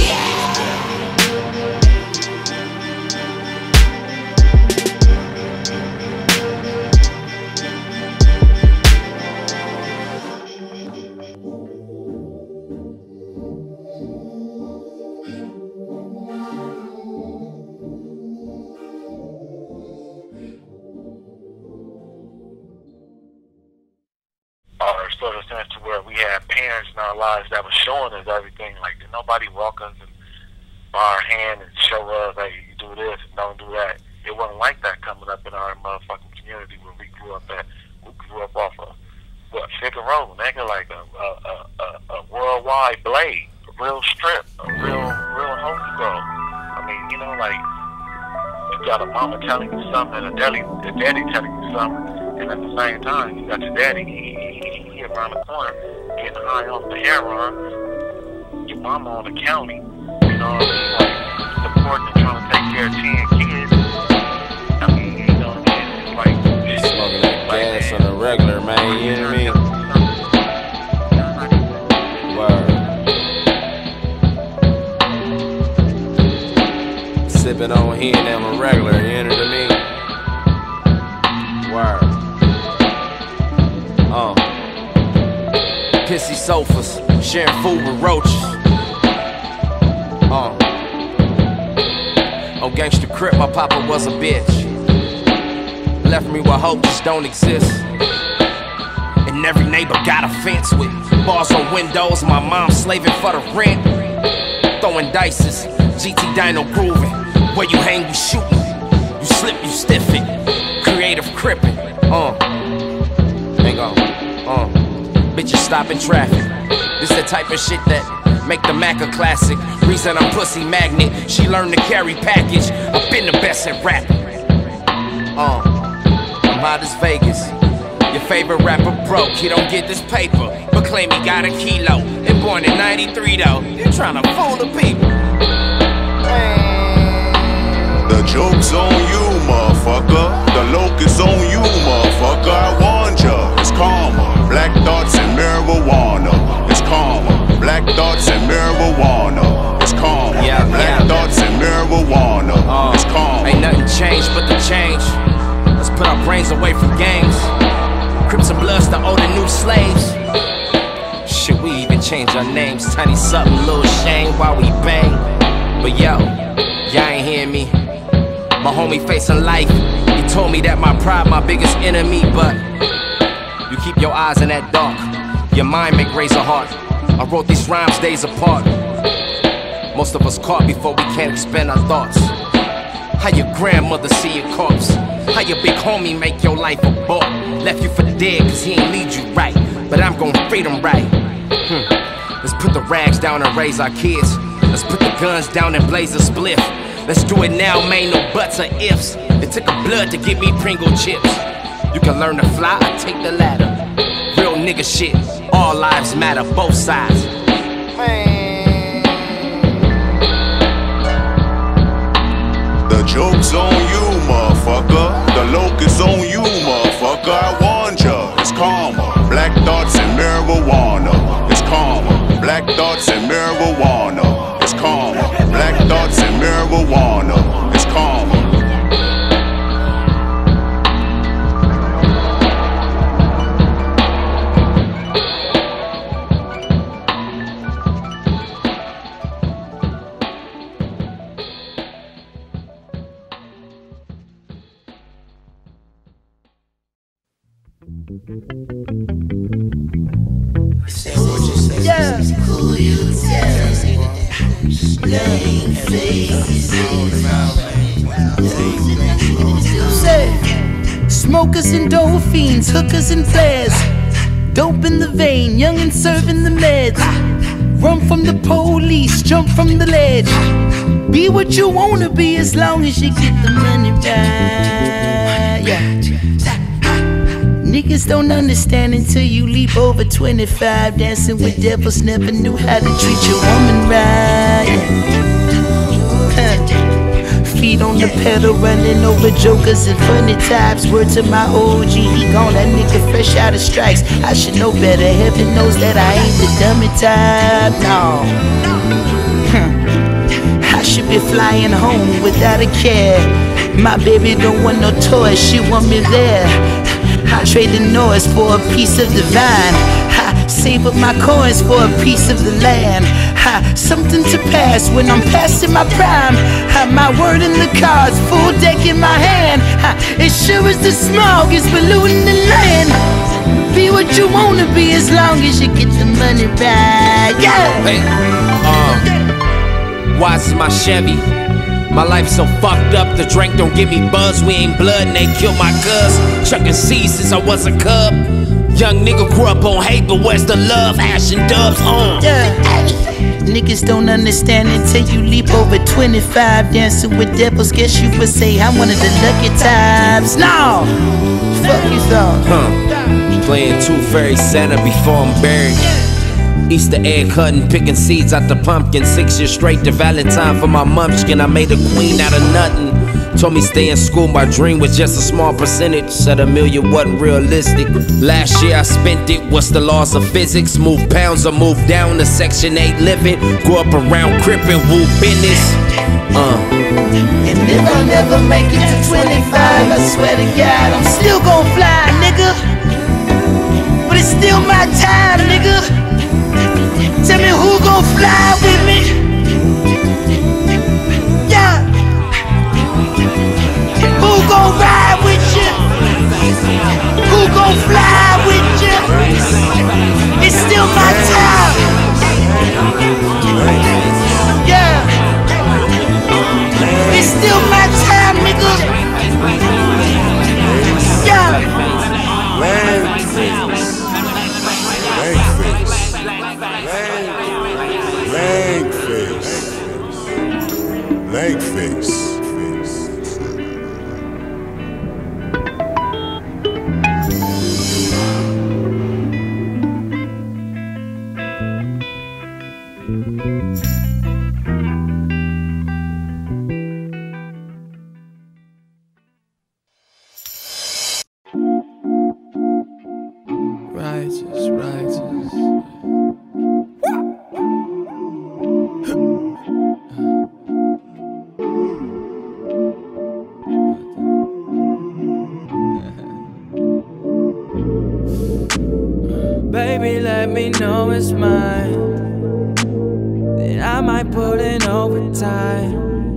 Circumstance to where we had parents in our lives that was showing us everything. Like, did nobody walk us and by our hand and show us, hey, you do this and don't do that. It wasn't like that coming up in our motherfucking community where we grew up at. We grew up off of what, Figueroa, nigga, like a worldwide blade, a real strip, a real homegirl. I mean, you know, like, you got a mama telling you something and a daddy telling you something, and at the same time, you got your daddy, he around the corner, getting high off the heroin, your mama on the county, you know what I mean, like, supporting and trying to take care of 10 kids. I mean, you know what I mean, it's like, smoking that gas on the regular, man, you know what I mean? Word. Sipping on here and I'm a regular, you know what I mean? Word. pissy sofas, sharing food with roaches. On Gangsta Crip, my papa was a bitch. Left me with hope just don't exist. And every neighbor got a fence with bars on windows. My mom slaving for the rent. Throwing dices, GT Dino grooving. Where you hang, we shooting. You slip, you stiff it. Creative crippin'. Hang on. Bitches stopping traffic. This the type of shit that make the Mac a classic. Reason I'm pussy magnet. She learned to carry package. I've been the best at rapping. I'm hot as Vegas. Your favorite rapper broke, he don't get this paper, but claim he got a kilo. And born in 93 though, you tryna fool the people. The joke's on you, motherfucker. The locust on you, motherfucker. I warned ya, it's karma. Black thoughts and marijuana. It's karma. Black thoughts and marijuana. It's karma. Black thoughts and marijuana. It's karma. Ain't nothing changed but the change. Let's put our brains away from games. Crips and Bloods to older new slaves. Shit, we even change our names. Tiny something, little shame while we bang. But yo, y'all ain't hearing me. My homie facing life. He told me that my pride my biggest enemy. But you keep your eyes in that dark. Your mind make razor heart. I wrote these rhymes days apart. Most of us caught before we can't expand our thoughts. How your grandmother see your corpse? How your big homie make your life a bore? Left you for dead cause he ain't lead you right. But I'm gon' feed him right. Let's put the rags down and raise our kids. Let's put the guns down and blaze a spliff. Let's do it now, man, no buts or ifs. It took a blood to get me Pringle chips. You can learn to fly or take the ladder. Real nigga shit, all lives matter, both sides. The joke's on you, motherfucker. The locust on you, motherfucker. I warned ya, it's karma. Black thoughts and marijuana. It's karma. Black thoughts and marijuana. It's karma. Black thoughts and marijuana. It's karma. Yeah. Smokers and dope fiends, hookers and flares. Dope in the vein, young and serving the meds. Run from the police, jump from the ledge. Be what you wanna be as long as you get the money right. Yeah. Niggas don't understand until you leap over 25. Dancing with devils, never knew how to treat your woman right. Feet on the pedal, running over jokers and funny types. Word to my OG, he gone, that nigga fresh out of strikes. I should know better, heaven knows that I ain't the dummy type, no. I should be flying home without a care. My baby don't want no toys, she want me there. I trade the noise for a piece of the vine. I save up my coins for a piece of the land. Something to pass when I'm passing my prime. My word in the cards, full deck in my hand. It sure as the smog is polluting the land. Be what you wanna be as long as you get the money back. Yeah. Hey, why is my Chevy? My life so fucked up, the drink don't give me buzz. We ain't blood and they killed my cuz. Chucking seeds since I was a cub. Young nigga grew up on hate, but where's the love? Ash and dubs on. Yeah. Niggas don't understand until you leap over 25. Dancing with devils, guess you would say I'm one of the lucky types. No! Fuck you thought. Playing Tooth Fairy Santa before I'm buried. Easter egg hunting, picking seeds out the pumpkin. 6 years straight to Valentine for my munchkin. I made a queen out of nothing. Told me stay in school, my dream was just a small percentage. Said $1 million wasn't realistic. Last year I spent it, what's the laws of physics? Move pounds or move down to Section 8 living. Grew up around crippin', woo business. And if I never make it to 25, I swear to God, I'm still gon' fly, nigga. But it's still my time, nigga. fly with me? Yeah. Who gon' ride with you? Who gon' fly with you? It's still my time. Yeah. It's still my time, nigga. Yeah. BlankFace. Righteous, righteous. Baby, let me know it's mine. Then I might put in overtime.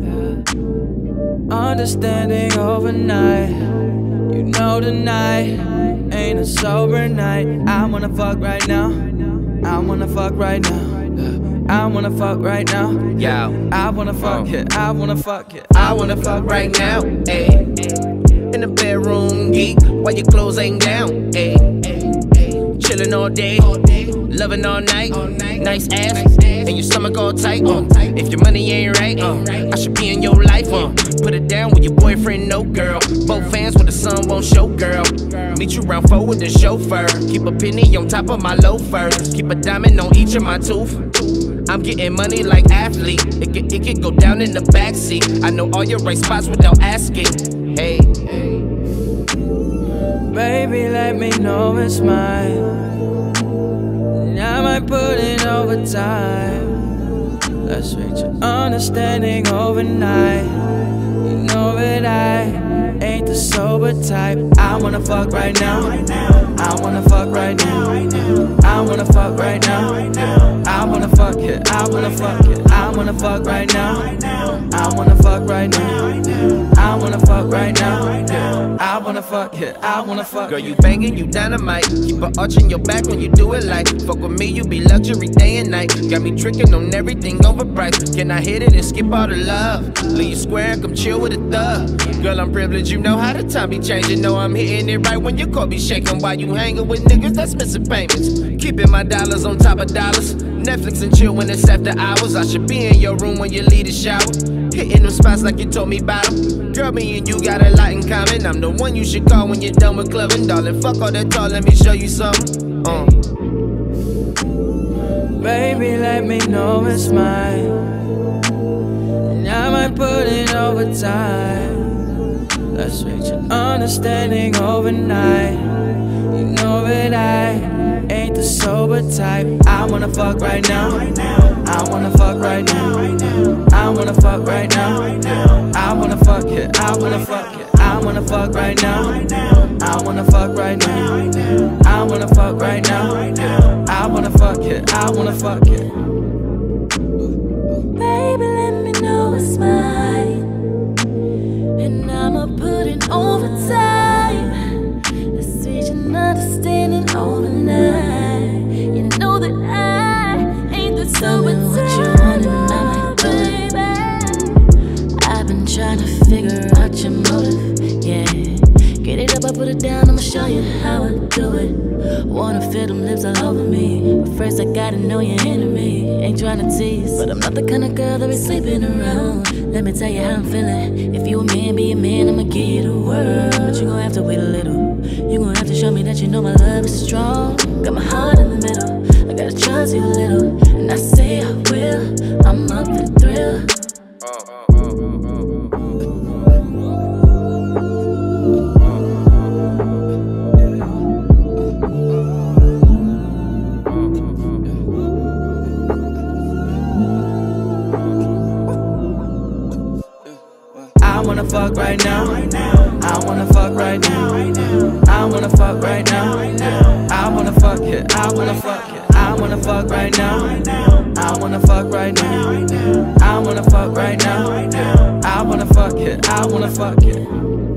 Understanding overnight. You know tonight ain't a sober night. I wanna fuck right now. I wanna fuck right now. I wanna fuck right now. Yo, I wanna fuck it. I wanna fuck it. I wanna fuck right now. Ayy, in the bedroom, geek, while your clothes ain't down. Ayy, chillin' all day, loving all night. Nice ass, and your stomach all tight. If your money ain't right, I should be in your life. Put it down with your boyfriend, no girl. Both fans when the sun won't show, girl. Meet you round 4 with the chauffeur. Keep a penny on top of my loafers. Keep a diamond on each of my tooth. I'm getting money like athlete. It could go down in the backseat. I know all your right spots without asking. Hey, baby, let me know it's mine. And I might put in overtime. Let's reach an understanding overnight. You know that I ain't the sober type. I wanna fuck right now. I wanna fuck right now. I wanna fuck right now. I wanna fuck it. I wanna fuck it. I wanna fuck right now. I wanna fuck right now. I wanna fuck right now. I wanna fuck it. I wanna fuck. Girl, you banging, you dynamite. Keep a arch in your back when you do it like. Fuck with me, you be luxury day and night. Got me tricking on everything overpriced. Can I hit it and skip all the love? Leave you square and come chill with a thug. Girl, I'm privileged, you know how the time be changing. Know I'm hitting it right when your car be shaking. While you hanging with niggas that's missing payments. Keeping my dollars on top of dollars. Netflix and chill when it's after hours. I should be in your room when you leave the shower. Hitting them spots like you told me about them. Girl, me and you got a lot in common. I'm the one you should call when you're done with clubbing. Darling, fuck all that talk, let me show you something. Baby, let me know it's mine. And I might put in overtime. Let's reach an understanding overnight. You know that I ain't the sober type. I wanna fuck right now. I wanna fuck right now. I wanna fuck right now. I wanna fuck it. I wanna fuck it. I wanna fuck right now. I wanna fuck right now. I wanna fuck right now. I wanna fuck it. I wanna fuck it. Baby, let me know it's mine. And I'ma put in overtime. Let's reach an understanding overnight. You know that I ain't the sober type. What you wanna know, baby? I've been trying to figure out your motive, yeah. Get it up, I put it down, I'ma show you how I do it. Wanna feel them lips all over me, but first I gotta know your enemy. Ain't trying to tease, but I'm not the kind of girl that be sleeping around. Let me tell you how I'm feeling. If you a man, be a man, I'ma give you the world. But you gon' have to wait a little. You gon' have to show me that you know my love is strong. Got my heart in the middle, I gotta trust you a little. And I say I will, I'm up for the thrill. I wanna fuck right now. I wanna fuck right now. I wanna fuck right now. I wanna fuck it. I wanna fuck it. I wanna fuck right now. I wanna wanna fuck right now. I wanna fuck right now. I wanna fuck it. I wanna fuck it.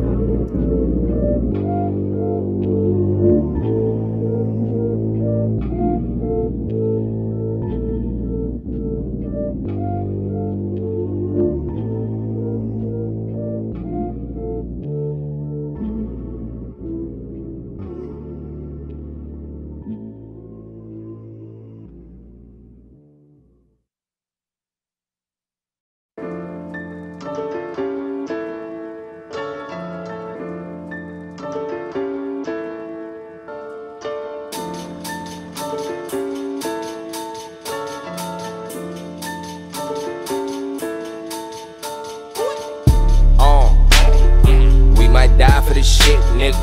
Die for this shit, nigga.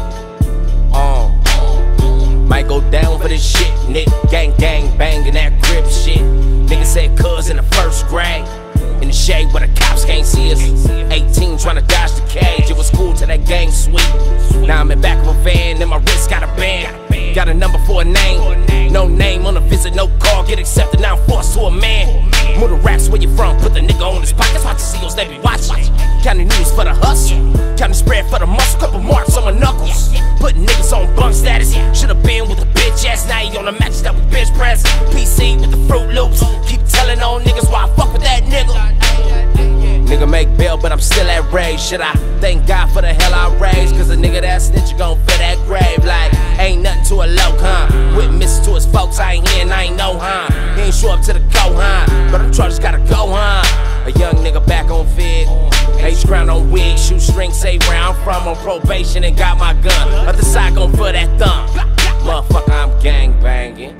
Might go down for this shit, nigga. Gang, gang, bangin' that grip shit. Nigga said cuz in the first grade. In the shade where the cops can't see us. 18 tryna dodge the cage. It was cool till that gang sweet. Now I'm in back of a van, and my wrist got a band. Got a number for a name. No name on a visit, no call. Get accepted, now I'm forced to a man. Move the racks where you from, put the nigga on his pockets. Watch the CEOs, they be watching. County news for the hustle. County spread for the muscle. Couple marks on my knuckles. Putting niggas on bunk status. Should've been with the bitch ass. Now he on the match that with bench press. PC with the Fruit Loops. Keep telling on niggas why I fuck with that nigga. Nigga make bail, but I'm still at rage. Should I thank God for the hell I raised? Cause a nigga that snitch, you gon' fill that grave. Like, ain't nothing to a low, huh? Witness to his folks, I ain't here and I ain't know, huh? He ain't show up to the go, huh? But them charges gotta go, huh? A young nigga back on fig. H crown on wig, shoestring, say where I'm from. On probation and got my gun. Other side gon' feel that thumb. Motherfucker, I'm gang banging.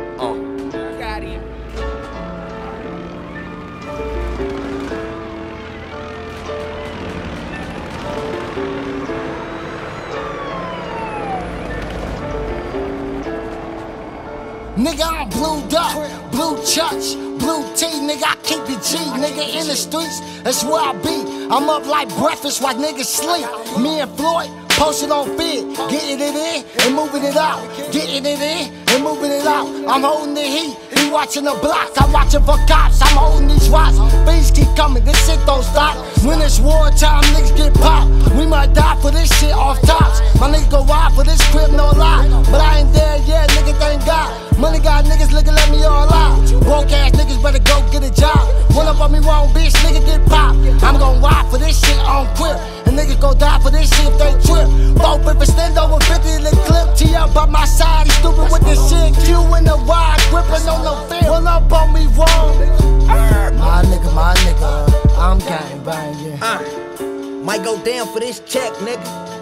Nigga, I'm blued up, blue church, blue tea, nigga, I keep it G, nigga, in the streets, that's where I be. I'm up like breakfast while niggas sleep. Me and Floyd, posted on feed, getting it in and moving it out, getting it in and moving it out. I'm holding the heat, he watching the block, I'm watching for cops, I'm holding these watts. Bees keep coming, this shit don't stop. When it's wartime, niggas get popped. We might die for this shit off tops. My niggas go ride for this crib, no lie. But I ain't there yet, nigga, thank God. Money got niggas looking at me all out. Broke ass niggas better go get a job. Run up on me wrong, bitch, nigga get popped. I'm gon' ride for this shit on quip. And niggas gon' die for this shit if they trip. Both if it stand over 50 in the clip. T up by my side, he stupid with this shit. Q in the wide, gripping on the film. Run up on me wrong. My nigga, I'm gang banging. Might go down for this check, nigga.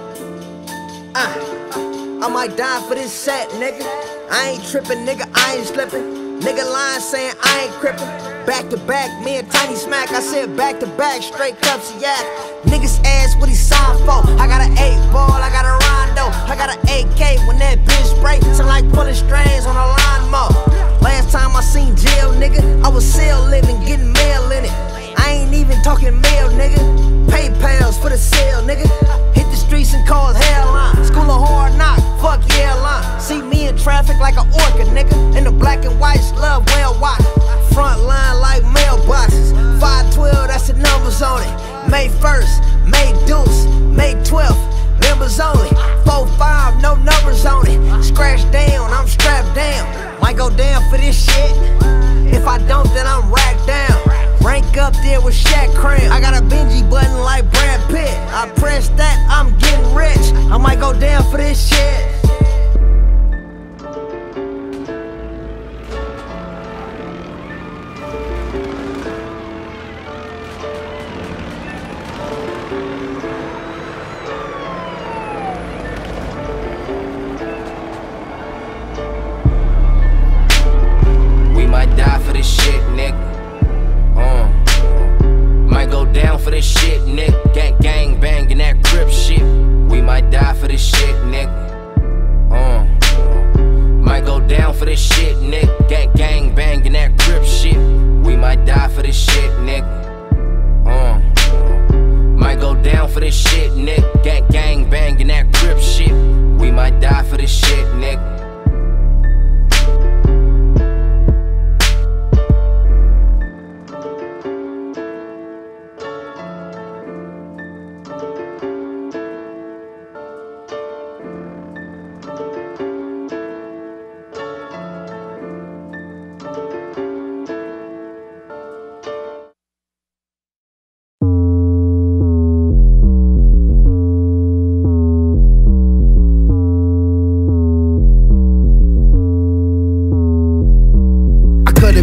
I might die for this set, nigga. I ain't trippin', nigga, I ain't slippin'. Nigga lying saying I ain't crippin'. Back to back, me and Tiny Smack. I said back to back, straight cups of yak. Niggas ask what he signed for. I got an 8-ball, I got a Rondo. I got an AK when that bitch spray. Sound like pulling strings on a lawnmower. Last time I seen jail, nigga, I was still living, getting mail in it. I ain't even talking mail, nigga. PayPals for the sale, nigga. Hit the streets and call hell line. School of hard knock, fuck yeah line. See me in traffic like an orchid, nigga. And the black and whites love well watch. Front line like mailboxes. 512, that's the numbers on it. May 1st, May deuce, May 12th, members only. 4-5, no numbers on it. Scratch down, I'm strapped down. Might go down for this shit. If I don't, then I'm racked down. Rank up there with Shaq Cram. I got a Benji button like Brad Pitt. I press that, I'm getting rich. I might go down for this shit. We might die for this shit, nigga. Might go down for this shit, nigga. Gang banging that grip shit. We might die for this shit, nigga.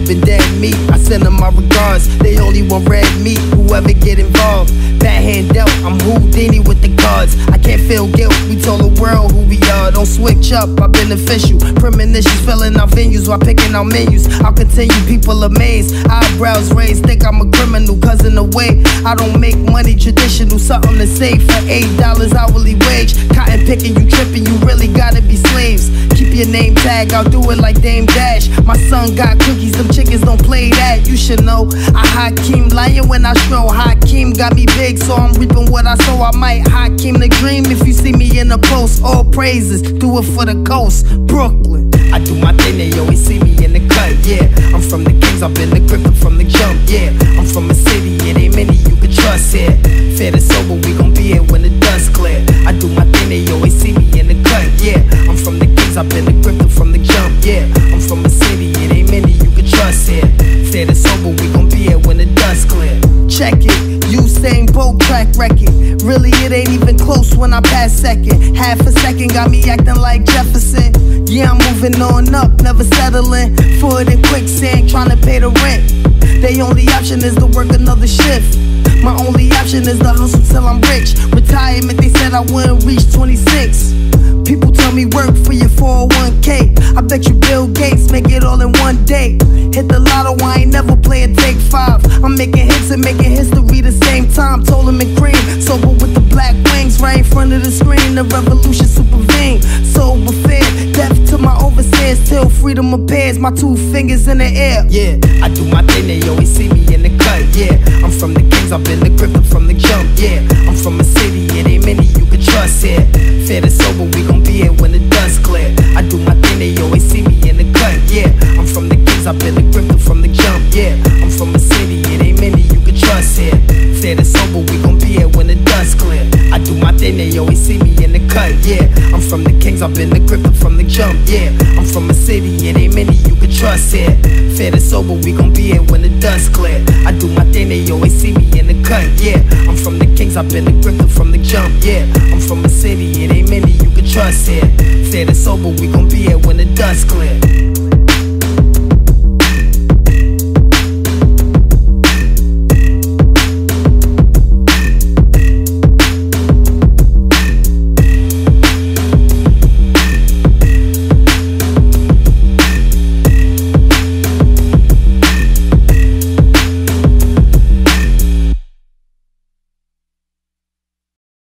living dead meat. I send them my regards, they only want red meat. Whoever get involved, bad hand dealt, I'm Houdini with the cards. I can't feel guilt, we told the world who we are. Don't switch up, I'm beneficial. Premonitions filling out venues while picking out menus. I'll continue, people amazed, eyebrows raised, think I'm a criminal. Cause in a way, I don't make money traditional. Something to save for $8 hourly wage. Cotton picking, you tripping, you really gotta be slaves. Keep your name tag, I'll do it like Dame Dash. My son got cookies, them chickens don't play that. You should know, I Hakeem, lying when I stroll. Hakeem got me big, so I'm reaping what I sow. I might Hakeem the dream if you see me in the post. All praises, do it for the coast, Brooklyn. I do my thing, they always see me in the cut, yeah. I'm from the Kings, I've been the gripper from the jump, yeah. I'm from a city, it ain't many you can trust here. Fair and sober, we gon' be here when the dust clear. I do my thing, they always see me in the cut, yeah. I'm from the Kings, I've been the gripper from the jump, yeah. I'm from a city, it ain't many you can trust here. Fair and sober, we gon' be here when the dust clear. Check it, Usain Bolt track record. Really, it ain't even close when I pass second. Half a second got me acting like Jefferson. Yeah, I'm moving on up, never settling. Foot in quicksand, trying to pay the rent. They only option is to work another shift. My only option is to hustle till I'm rich. Retirement, they said I wouldn't reach 26. People tell me work for your 401k. I bet you Bill Gates make it all in one day. Hit the lotto, I ain't never play a take 5. I'm making hits and making history the same time. Told him in cream, sober with the black wings. Right in front of the screen, the revolution supervene. Sober fair, death to my overseers. Till freedom appears, my 2 fingers in the air. Yeah, I do my thing, they always see me in the cut, yeah. I'm from the Kings, I've been the gripper from the jump, yeah. I'm from a city, it ain't many you can trust here. Fair and sober, we gon' be here when the dust clear. I do my thing, they always see me in the cut, yeah. I'm from the Kings, I've been the gripper from the jump, yeah. I'm from a city, it ain't many you can trust here. Fair and sober, we gon' be here when the dust clear. I do my thing, they always see me in the cut, yeah. I'm from the Kings, I've been the gripper from the jump, yeah. I'm from a city, it ain't many you can trust here. Fair and sober, we gon' be here when the dust clear. I do my thing, they always see me in the cut, yeah. I'm from the Kings, I've been the gripper from the jump, yeah. I'm from a city, it ain't many you can trust here. Fair and sober, we gon' be here when the dust clear.